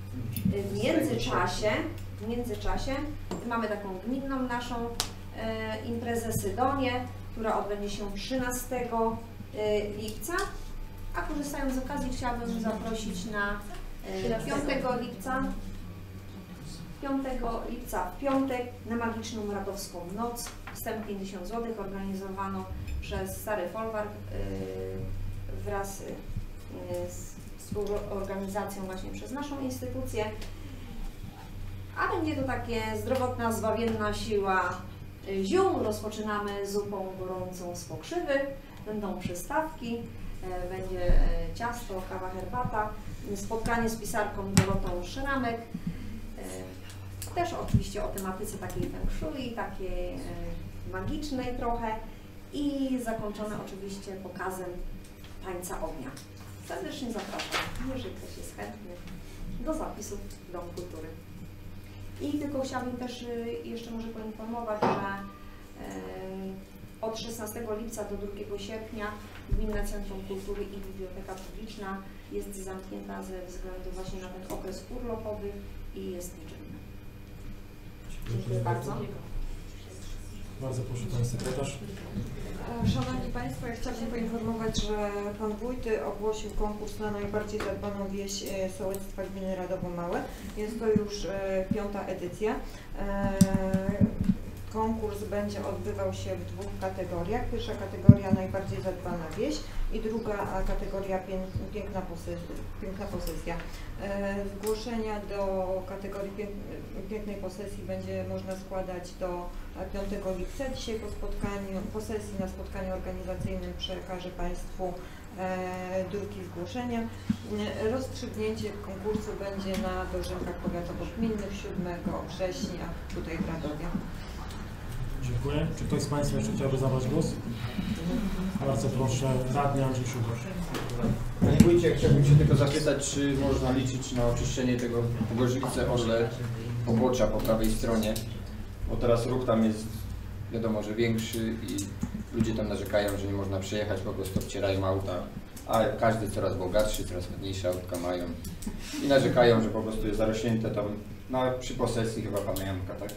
W międzyczasie mamy taką gminną naszą imprezę Sydonie, która odbędzie się 13 lipca, a korzystając z okazji chciałabym zaprosić na 5 lipca w piątek na Magiczną Radowską Noc. Wstęp 50 zł organizowano przez Stary Folwark wraz z współorganizacją właśnie przez naszą instytucję. A będzie to takie zdrowotna, zbawienna siła ziół. Rozpoczynamy zupą gorącą z pokrzywy, będą przystawki, będzie ciasto, kawa, herbata, spotkanie z pisarką Dorotą Szramek, też oczywiście o tematyce takiej feng shui, takiej magicznej trochę i zakończone oczywiście pokazem tańca ognia. Serdecznie zapraszam, jeżeli ktoś jest chętny, do zapisów w Dom Kultury. I tylko chciałabym też jeszcze może poinformować, że od 16 lipca do 2 sierpnia Gminne Centrum Kultury i Biblioteka Publiczna jest zamknięta ze względu właśnie na ten okres urlopowy i jest nieczynna. Dziękuję bardzo. Bardzo proszę Pani Sekretarz. Szanowni Państwo, ja chciałabym poinformować, że Pan Wójt ogłosił konkurs na najbardziej zadbaną wieś sołectwa gminy Radowo Małe. Jest to już 5. edycja. Konkurs będzie odbywał się w 2 kategoriach. Pierwsza kategoria najbardziej zadbana wieś i druga kategoria piękna posesja. Zgłoszenia do kategorii pięknej posesji będzie można składać do 5 lipca. Dzisiaj po sesji na spotkaniu organizacyjnym przekażę Państwu druki zgłoszenia. Rozstrzygnięcie konkursu będzie na dożynkach powiatowo-gminnych 7 września tutaj w Radowie. Dziękuję. Czy ktoś z Państwa jeszcze chciałby zabrać głos? Bardzo proszę, radny Andrzej Szugosz. Panie Wójcie, chciałbym się tylko zapytać, czy można liczyć na oczyszczenie tego Gorzyce-Orle pobocza po prawej stronie, bo teraz ruch tam jest, wiadomo, że większy i ludzie tam narzekają, że nie można przejechać, po prostu obcierają auta, a każdy coraz bogatszy, coraz ładniejsze autka mają i narzekają, że po prostu jest zarośnięte tam, przy posesji chyba Pana Janka, tak?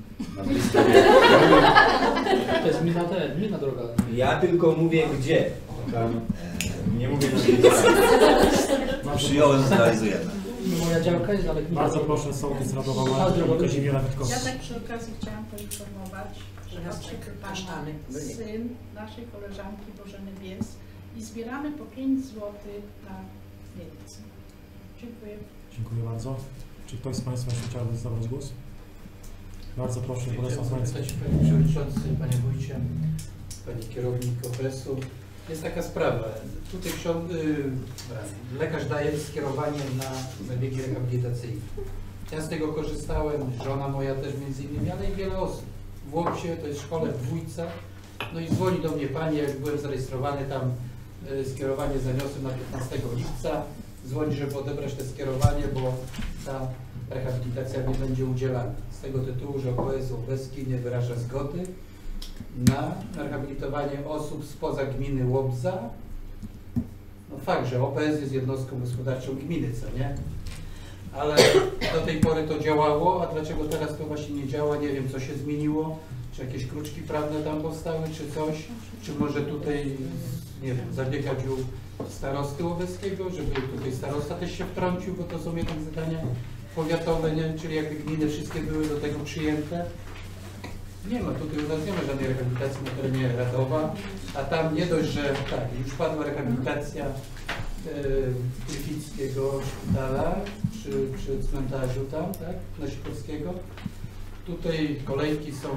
To jest gminna droga. Ja tylko mówię gdzie. Tam, nie mówię gdzie. Przyjąłem, zrealizujemy. Moja działka jest dalej. Bardzo proszę, sołtys Radowa Mała i Kazimierza Witkowska. Ja tak przy okazji chciałam poinformować, że przyszedł Pana syn naszej koleżanki Bożeny Bies i zbieramy po 5 zł na miednicę. Dziękuję. Dziękuję bardzo. Czy ktoś z Państwa jeszcze chciałby zabrać głos? Bardzo proszę, Bolesław Męcki. Panie Przewodniczący, Panie Wójcie, Pani Kierownik okresu. Jest taka sprawa. Tutaj lekarz daje skierowanie na zabiegi rehabilitacyjne. Ja z tego korzystałem, żona moja też między innymi, ale i wiele osób. W Łopsie, to jest szkole w Dwójce. No i dzwoni do mnie Pani, jak byłem zarejestrowany tam, skierowanie zaniosłem na 15 lipca. Dzwoni, żeby odebrać te skierowanie, bo ta rehabilitacja nie będzie udzielana. Z tego tytułu, że OPS Łobecki nie wyraża zgody na rehabilitowanie osób spoza gminy Łobza. No fakt, że OPS jest jednostką gospodarczą gminy, co nie? Ale do tej pory to działało, a dlaczego teraz to właśnie nie działa? Nie wiem, co się zmieniło. Czy jakieś kruczki prawne tam powstały, czy coś? Czy może tutaj, nie wiem, zabiegać u starosty łobeckiego, żeby tutaj starosta też się wtrącił, bo to są jednak zadania powiatowe, nie? Czyli jakby gminy wszystkie były do tego przyjęte. Nie ma, tutaj u nas nie ma żadnej rehabilitacji na terenie Radowa, a tam nie dość, że tak, już padła rehabilitacja Gryfickiego szpitala przy cmentarzu tam, tak, na Sikorskiego. Tutaj kolejki są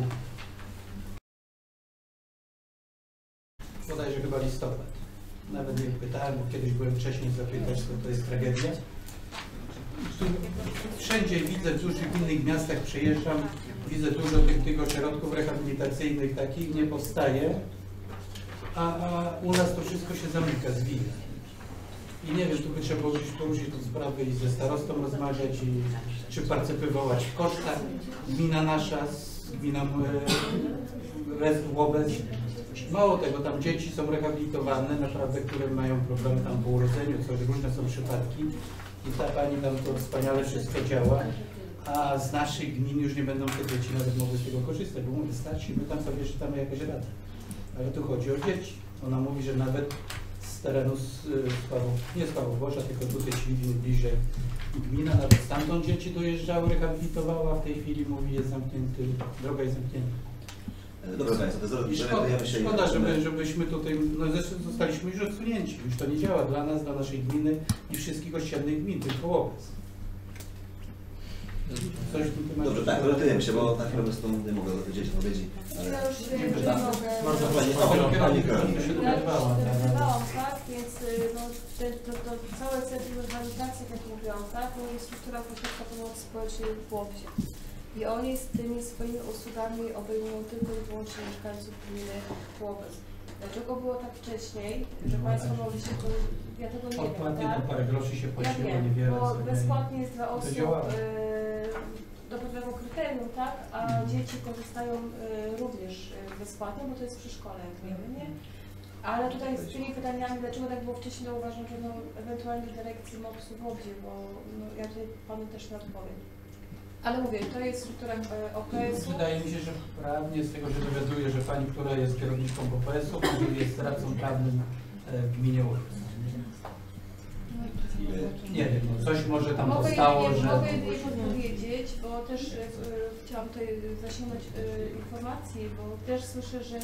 bodajże chyba listopad. Nawet nie pytałem, bo kiedyś byłem wcześniej zapytać, to jest tragedia. Wszędzie widzę, w dużych innych miastach przejeżdżam, widzę dużo tych ośrodków rehabilitacyjnych takich, nie powstaje, a u nas to wszystko się zamyka, zwija. I nie wiem, tu by trzeba poruszyć tę sprawę i ze starostą rozmawiać, i czy partycypować w kosztach. Gmina nasza z gmina Łobec. Mało tego, tam dzieci są rehabilitowane, naprawdę, które mają problemy tam po urodzeniu, różne są przypadki i ta pani tam to wspaniale wszystko działa, a z naszych gmin już nie będą te dzieci nawet mogły z tego korzystać, bo mówię, starsi, my tam sobie czytamy jakaś rada, ale tu chodzi o dzieci. Ona mówi, że nawet z terenu nie z Pawłowosza, tylko tutaj Śliwin bliżej i gmina, nawet stamtąd dzieci dojeżdżały, rehabilitowała, a w tej chwili mówi, jest zamknięty, droga jest zamknięta. Dobra Państwo, to szkoda, żebyśmy tutaj, no zresztą zostaliśmy już odsunięci, już to nie działa dla nas, dla naszej gminy i wszystkich ościennych gmin, tylko Łobec. Coś w tym temacie. Dobrze, tak, orientujemy się, bo tak naprawdę nie mogę odpowiedzieć odpowiedzi. Ja już nie mogę. Bardzo Pani Kierownik. Tak, więc no, to całe centrum rehabilitacji, jak mówiłam, tak, no jest struktura ośrodka pomocy społecznej w Łopzie. I oni z tymi swoimi usługami obejmują tylko i wyłącznie mieszkańców gminy Łobec. Dlaczego było tak wcześniej, że Państwo mogli się to, ja tego nie wiem, odpłatnie tak? to parę groszy się płaciło, ja wiem, niewiele. bo bezpłatnie jest dla osób do pewnego kryterium, tak? A dzieci korzystają również bezpłatnie, bo to jest przy szkole, jak wiemy, nie? Ale tutaj z tymi pytaniami, dlaczego tak było wcześniej, no uważam, że no, ewentualnie w dyrekcji MOPS-u w Łobzie, bo no, ja tutaj Panu też nie odpowiem. Ale mówię, to jest struktura OPS-u. Wydaje mi się, że prawnie z tego, że dowiaduję, że pani, która jest kierowniczką OPS-u, jest radcą prawnym w gminie Łobec. Nie wiem, no coś może tam powstało, że... Mogę jedynie podpowiedzieć, bo też chciałam tutaj zasięgnąć informacji, bo też słyszę, że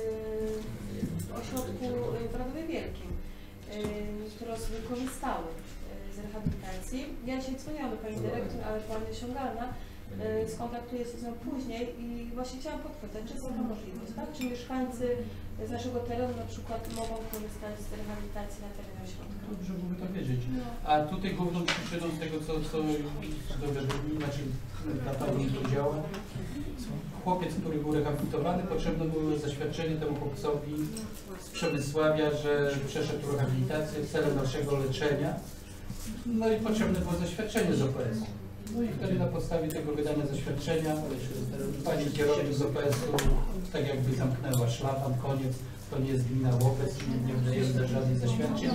w ośrodku w Radowie Wielkim niektóre osoby korzystały z rehabilitacji. Ja dzisiaj dzwoniłam do Pani Dyrektor, ale była nieosiągalna. Skontaktuję się z nią później i właśnie chciałam podpytać, czy jest taka możliwość, tak? Czy mieszkańcy z naszego terenu na przykład mogą korzystać z rehabilitacji na terenie ośrodka? Dobrze byłoby to wiedzieć. A tutaj główną przyczyną z tego, co znaczy na pewno to działa, chłopiec, który był rehabilitowany, potrzebne było zaświadczenie temu chłopcowi z Przemysławia, że przeszedł rehabilitację celem naszego leczenia. No i potrzebne było zaświadczenie z OPS-u. No i wtedy na podstawie tego wydania zaświadczenia pani kierownik z OPS-u tak jakby zamknęła szlaban, koniec, to nie jest gmina Łobec, nie wydajemy żadnych zaświadczeń.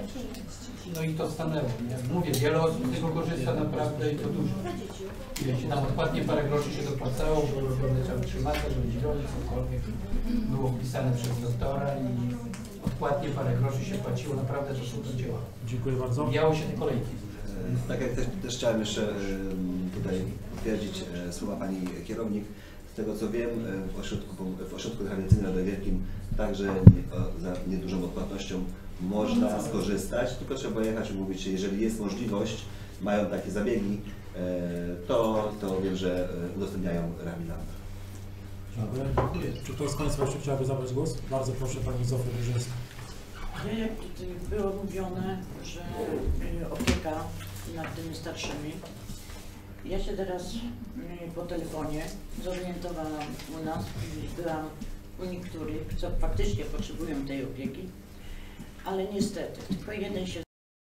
No i to stanęło. Nie? Mówię, wiele osób z tego korzysta naprawdę i to dużo. Jeśli nam odpłatnie parę groszy się dopłacało, było robione trzeba trzymać, żeby dzielone cokolwiek było wpisane przez doktora i odpłatnie parę groszy się płaciło, naprawdę to super działa. Dziękuję bardzo. Bijało się te kolejki. Tak jak też chciałem jeszcze tutaj potwierdzić słowa Pani kierownik. Z tego co wiem, w ośrodku rehabilitacyjnym Radowie Wielkim także za niedużą odpłatnością można skorzystać, tylko trzeba jechać i umówić się, jeżeli jest możliwość, mają takie zabiegi, to wiem, że udostępniają rehabilitanta. Dziękuję. Czy ktoś z Państwa jeszcze chciałaby zabrać głos? Bardzo proszę Pani Zofia Różewska. Jak tutaj było mówione, że opieka nad tymi starszymi. Ja się teraz po telefonie zorientowałam u nas, byłam u niektórych, co faktycznie potrzebują tej opieki, ale niestety tylko jeden się...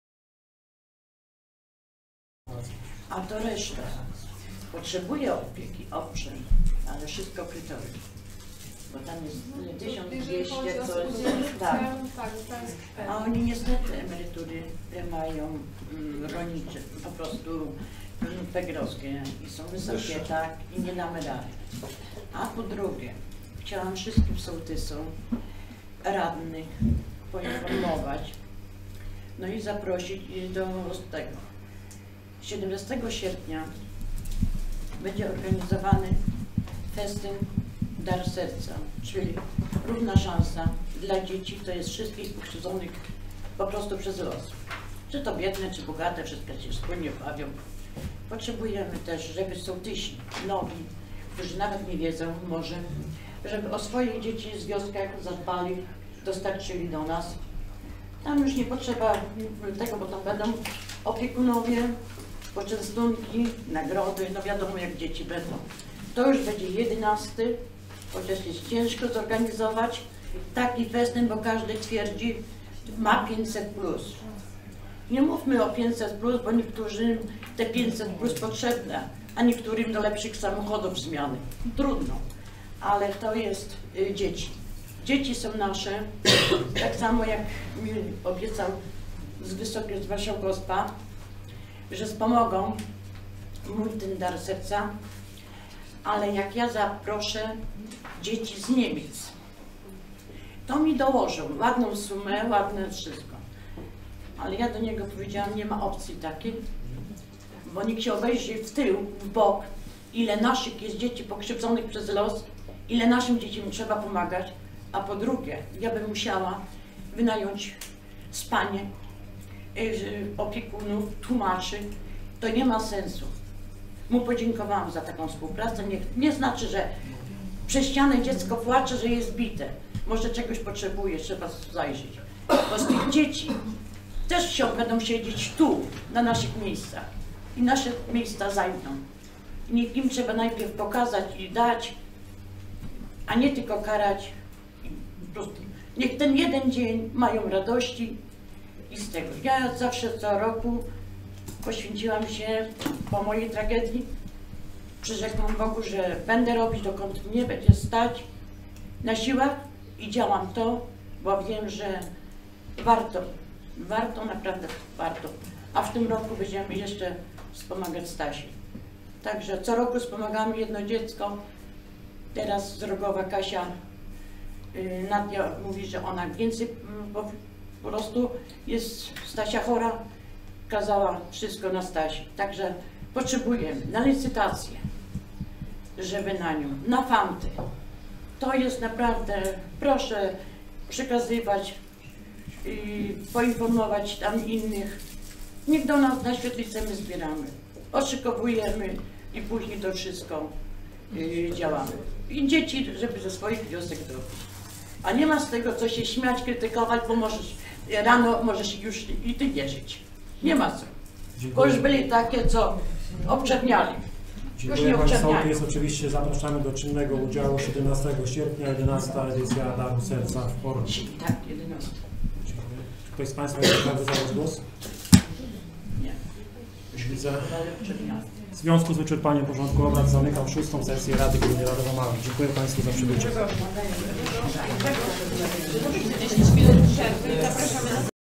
A to reszta potrzebuje opieki, owszem, ale wszystko kryterium. Bo tam jest 1200 coś, tak. A oni niestety emerytury mają rolnicze, po prostu pegrowskie i są wysokie, tak, i nie damy rady. A po drugie, chciałam wszystkim sołtysom, radnych poinformować, no i zaprosić do tego. 17 sierpnia będzie organizowany festyn Dar Serca, czyli równa szansa dla dzieci, to jest wszystkich pokrzywdzonych po prostu przez los. Czy to biedne, czy bogate, wszystkie się wspólnie bawią. Potrzebujemy też, żeby sołtysi nowi, którzy nawet nie wiedzą może, żeby o swoje dzieci z wioskach zadbali, dostarczyli do nas. Tam już nie potrzeba tego, bo tam będą opiekunowie, poczęstunki, nagrody, no wiadomo jak dzieci będą. To już będzie 11, chociaż jest ciężko zorganizować taki festyn, bo każdy twierdzi, ma 500+. Nie mówmy o 500+, bo niektórym te 500+ potrzebne, a niektórym do lepszych samochodów zmiany. Trudno, ale to jest dzieci. Dzieci są nasze, tak samo jak mi obiecał z Waszego Gospa, że wspomogą mój ten dar serca, ale jak ja zaproszę dzieci z Niemiec, to mi dołożą ładną sumę, ładne wszystko. Ale ja do niego powiedziałam, nie ma opcji takiej, bo nikt się obejrzy w tył, w bok, ile naszych jest dzieci pokrzywdzonych przez los, ile naszym dzieciom trzeba pomagać, a po drugie, ja bym musiała wynająć spanie, opiekunów, tłumaczy, to nie ma sensu. Mu podziękowałam za taką współpracę, nie znaczy, że przez ścianę dziecko płacze, że jest bite. Może czegoś potrzebuje, trzeba zajrzeć. Bo z tych dzieci też będą siedzieć tu, na naszych miejscach. I nasze miejsca zajmą. I im trzeba najpierw pokazać i dać, a nie tylko karać. Po prostu niech ten jeden dzień mają radości i z tego. Ja zawsze co roku poświęciłam się po mojej tragedii. Przyrzekłam Bogu, że będę robić, dokąd mnie będzie stać na siłach i działam to, bo wiem, że warto, naprawdę warto. A w tym roku będziemy jeszcze wspomagać Stasi. Także co roku wspomagamy jedno dziecko. Teraz z Rogowa Kasia, Nadia mówi, że ona więcej, bo po prostu jest Stasia chora, kazała wszystko na Stasi. Także potrzebujemy na licytację, żeby na nią, na fanty. To jest naprawdę, proszę przekazywać i poinformować tam innych. Niech do nas na świetlicę my zbieramy, oszykowujemy i później to wszystko działamy. I dzieci, żeby ze swoich wiosek zrobić. A nie ma z tego co się śmiać, krytykować, bo możesz, rano możesz już i ty nie żyć. Nie ma co. Bo już byli takie, co obczerniali. Dziękuję Państwu. Jest oczywiście zapraszamy do czynnego udziału 17 sierpnia, 11. edycja Daru Serca w Porcie. Tak, 11. Czy ktoś z Państwa jeszcze chciałby zabrać głos? Nie. Już widzę. W związku z wyczerpaniem porządku obrad zamykam 6. sesję Rady Gminy Radowo Małe. Dziękuję Państwu za przybycie. 10 minut przerwy. Zapraszamy na